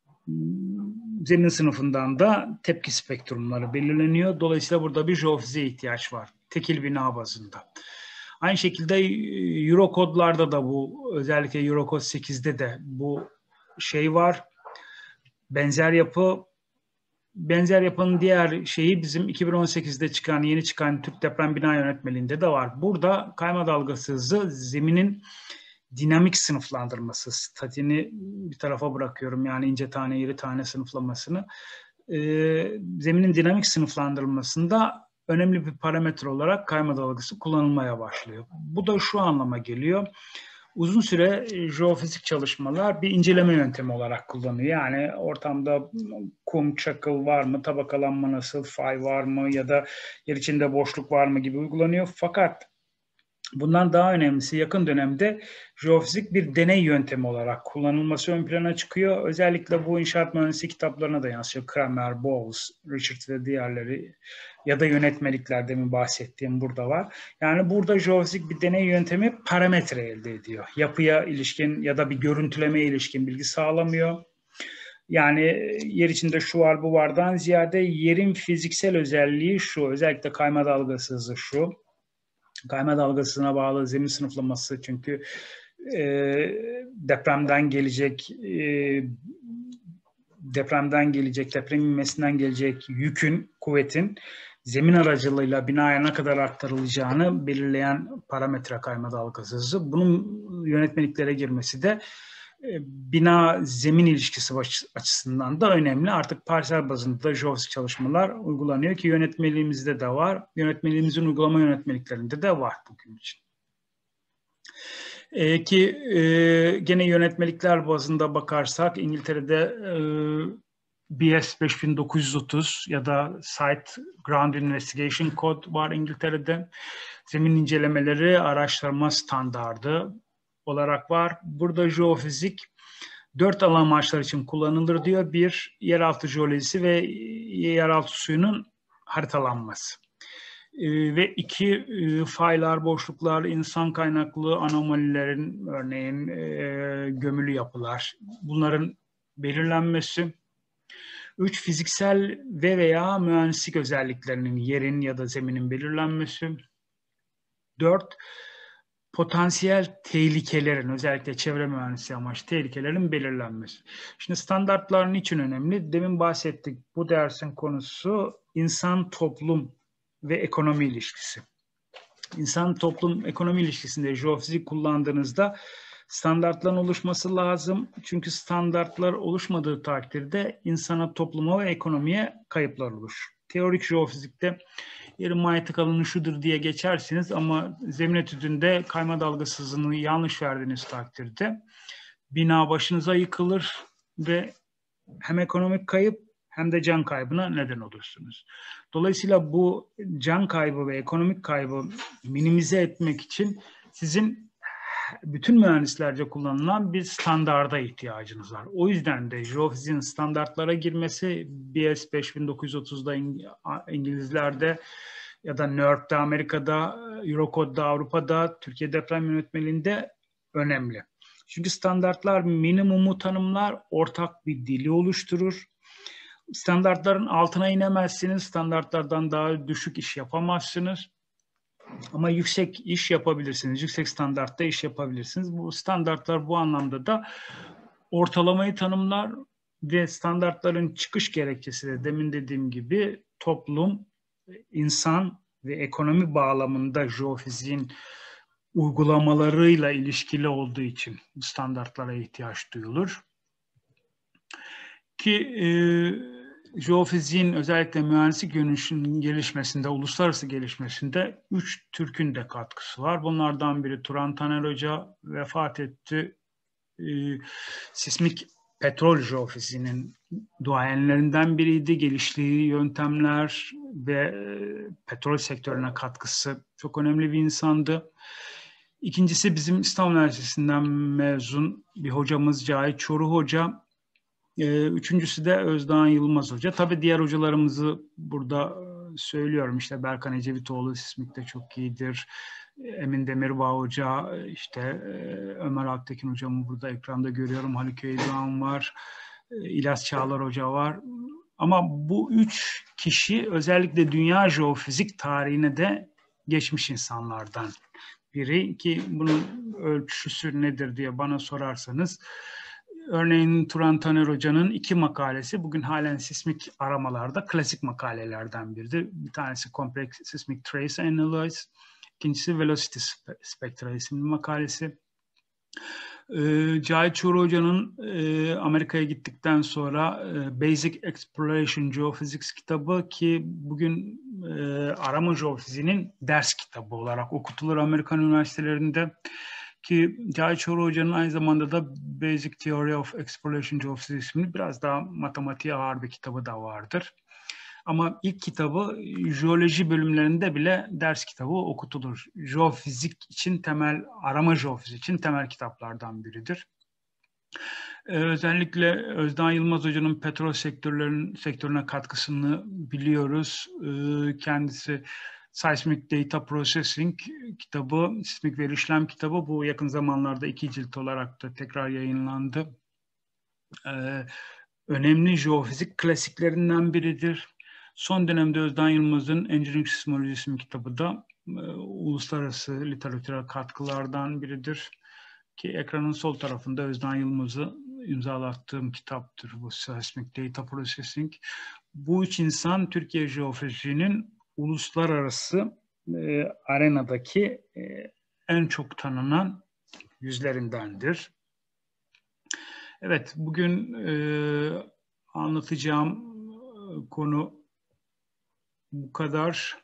zemin sınıfından da tepki spektrumları belirleniyor. Dolayısıyla burada bir jeofiziğe ihtiyaç var. Tekil bina bazında. Aynı şekilde Eurocode'larda da bu, özellikle Eurocode sekizde de bu şey var. Benzer yapı. Benzer yapının diğer şeyi bizim iki bin on sekizde çıkan, yeni çıkan Türk Deprem Bina Yönetmeliğinde de var. Burada kayma dalgası hızı zeminin dinamik sınıflandırması. Statini bir tarafa bırakıyorum, yani ince tane, iri tane sınıflamasını. Ee, zeminin dinamik sınıflandırılmasında önemli bir parametre olarak kayma dalgası kullanılmaya başlıyor. Bu da şu anlama geliyor. Uzun süre jeofizik çalışmalar bir inceleme yöntemi olarak kullanılıyor. Yani ortamda kum, çakıl var mı, tabakalanma nasıl, fay var mı ya da yer içinde boşluk var mı gibi uygulanıyor. Fakat bundan daha önemlisi yakın dönemde jeofizik bir deney yöntemi olarak kullanılması ön plana çıkıyor. Özellikle bu inşaat mühendisliği kitaplarına da yansıyor. Kramer, Bowles, Richard ve diğerleri ya da yönetmeliklerde mi bahsettiğim burada var. Yani burada jeofizik bir deney yöntemi parametre elde ediyor. Yapıya ilişkin ya da bir görüntülemeye ilişkin bilgi sağlamıyor. Yani yer içinde şu var bu vardan ziyade yerin fiziksel özelliği şu, özellikle kayma dalgası hızı şu. Kayma dalgasına bağlı zemin sınıflaması, çünkü e, depremden gelecek e, depremden gelecek, deprem inmesinden gelecek yükün, kuvvetin zemin aracılığıyla binaya ne kadar aktarılacağını belirleyen parametre kayma dalgası hızı. Bunun yönetmeliklere girmesi de e, bina zemin ilişkisi açısından da önemli. Artık parsel bazında da jeofizik çalışmalar uygulanıyor ki yönetmeliğimizde de var. Yönetmeliğimizin uygulama yönetmeliklerinde de var bugün için. E, ki e, gene yönetmelikler bazında bakarsak İngiltere'de e, B S beş bin dokuz yüz otuz ya da Site Ground Investigation Code var İngiltere'de. Zemin incelemeleri araştırma standardı olarak var. Burada jeofizik dört ana amaçlar için kullanılır diyor. Bir, yeraltı jeolojisi ve yeraltı suyunun haritalanması. Ee, ve iki, e, faylar, boşluklar, insan kaynaklı anomalilerin, örneğin e, gömülü yapılar, bunların belirlenmesi. Üç, fiziksel ve veya mühendislik özelliklerinin, yerin ya da zeminin belirlenmesi. Dört, potansiyel tehlikelerin, özellikle çevre mühendisliği amaçlı tehlikelerin belirlenmesi. Şimdi standartlar niçin önemli? Demin bahsettik. Bu dersin konusu insan, toplum ve ekonomi ilişkisi. İnsan, toplum, ekonomi ilişkisinde jeofizik kullandığınızda standartların oluşması lazım. Çünkü standartlar oluşmadığı takdirde insana, topluma ve ekonomiye kayıplar olur. Teorik jeofizikte yerin manyetik alanı şudur diye geçersiniz ama zemin etüdünde kayma dalgası hızını yanlış verdiğiniz takdirde bina başınıza yıkılır ve hem ekonomik kayıp hem de can kaybına neden olursunuz. Dolayısıyla bu can kaybı ve ekonomik kaybı minimize etmek için sizin bütün mühendislerce kullanılan bir standarda ihtiyacınız var. O yüzden de jeofiziğin standartlara girmesi B S beş bin dokuz yüz otuzda İngilizlerde ya da NERP'de Amerika'da, Eurocode'da Avrupa'da, Türkiye Deprem Yönetmeliğinde önemli. Çünkü standartlar minimumu tanımlar, ortak bir dili oluşturur. Standartların altına inemezsiniz, standartlardan daha düşük iş yapamazsınız. Ama yüksek iş yapabilirsiniz, yüksek standartta iş yapabilirsiniz. Bu standartlar bu anlamda da ortalamayı tanımlar ve standartların çıkış gerekçesi de demin dediğim gibi toplum, insan ve ekonomi bağlamında jeofiziğin uygulamalarıyla ilişkili olduğu için bu standartlara ihtiyaç duyulur. Ki e, jeofiziğin özellikle mühendislik yönüşünün gelişmesinde, uluslararası gelişmesinde üç Türk'ün de katkısı var. Bunlardan biri Turan Taner Hoca vefat etti. E, sismik petrol jeofiziğinin duayenlerinden biriydi. Geliştiği yöntemler ve e, petrol sektörüne katkısı çok önemli bir insandı. İkincisi bizim İstanbul Üniversitesi'nden mezun bir hocamız Cahit Çoruh Hoca. Üçüncüsü de Özdoğan Yılmaz Hoca. Tabii diğer hocalarımızı burada söylüyorum. İşte Berkan Ecevitoğlu sismikte çok iyidir. Emin Demirbağ Hoca, işte Ömer Alptekin Hocamı burada ekranda görüyorum. Haluk Eydoğan var. İlyas Çağlar Hoca var. Ama bu üç kişi özellikle dünya jeofizik tarihine de geçmiş insanlardan biri ki bunun ölçüsü nedir diye bana sorarsanız örneğin Turan Taner Hoca'nın iki makalesi bugün halen sismik aramalarda klasik makalelerden biridir. Bir tanesi Complex Seismic Trace Analysis, ikincisi Velocity Spectra isimli makalesi. Ee, Cahit Çoruh Hoca'nın e, Amerika'ya gittikten sonra e, Basic Exploration Geophysics kitabı ki bugün e, arama jeofiziğinin ders kitabı olarak okutulur Amerikan üniversitelerinde. Ki Cahit Çoruh Hoca'nın aynı zamanda da Basic Theory of Exploration Geophysics isimli biraz daha matematiğe ağır bir kitabı da vardır. Ama ilk kitabı jeoloji bölümlerinde bile ders kitabı okutulur. Jeofizik için temel, arama jeofizik için temel kitaplardan biridir. Ee, özellikle Özdoğan Yılmaz Hoca'nın petrol sektörlerin sektörüne katkısını biliyoruz. Ee, kendisi Seismic Data Processing kitabı, sismik veri işlem kitabı bu yakın zamanlarda iki cilt olarak da tekrar yayınlandı. Ee, önemli jeofizik klasiklerinden biridir. Son dönemde Özdoğan Yılmaz'ın Engineering Sismology isimli kitabı da e, uluslararası literatüre katkılardan biridir. Ki ekranın sol tarafında Özdoğan Yılmaz'ı imzalattığım kitaptır bu Seismic Data Processing. Bu üç insan Türkiye jeofiziğinin uluslararası e, arenadaki e, en çok tanınan yüzlerindendir. Evet, bugün e, anlatacağım konu bu kadar.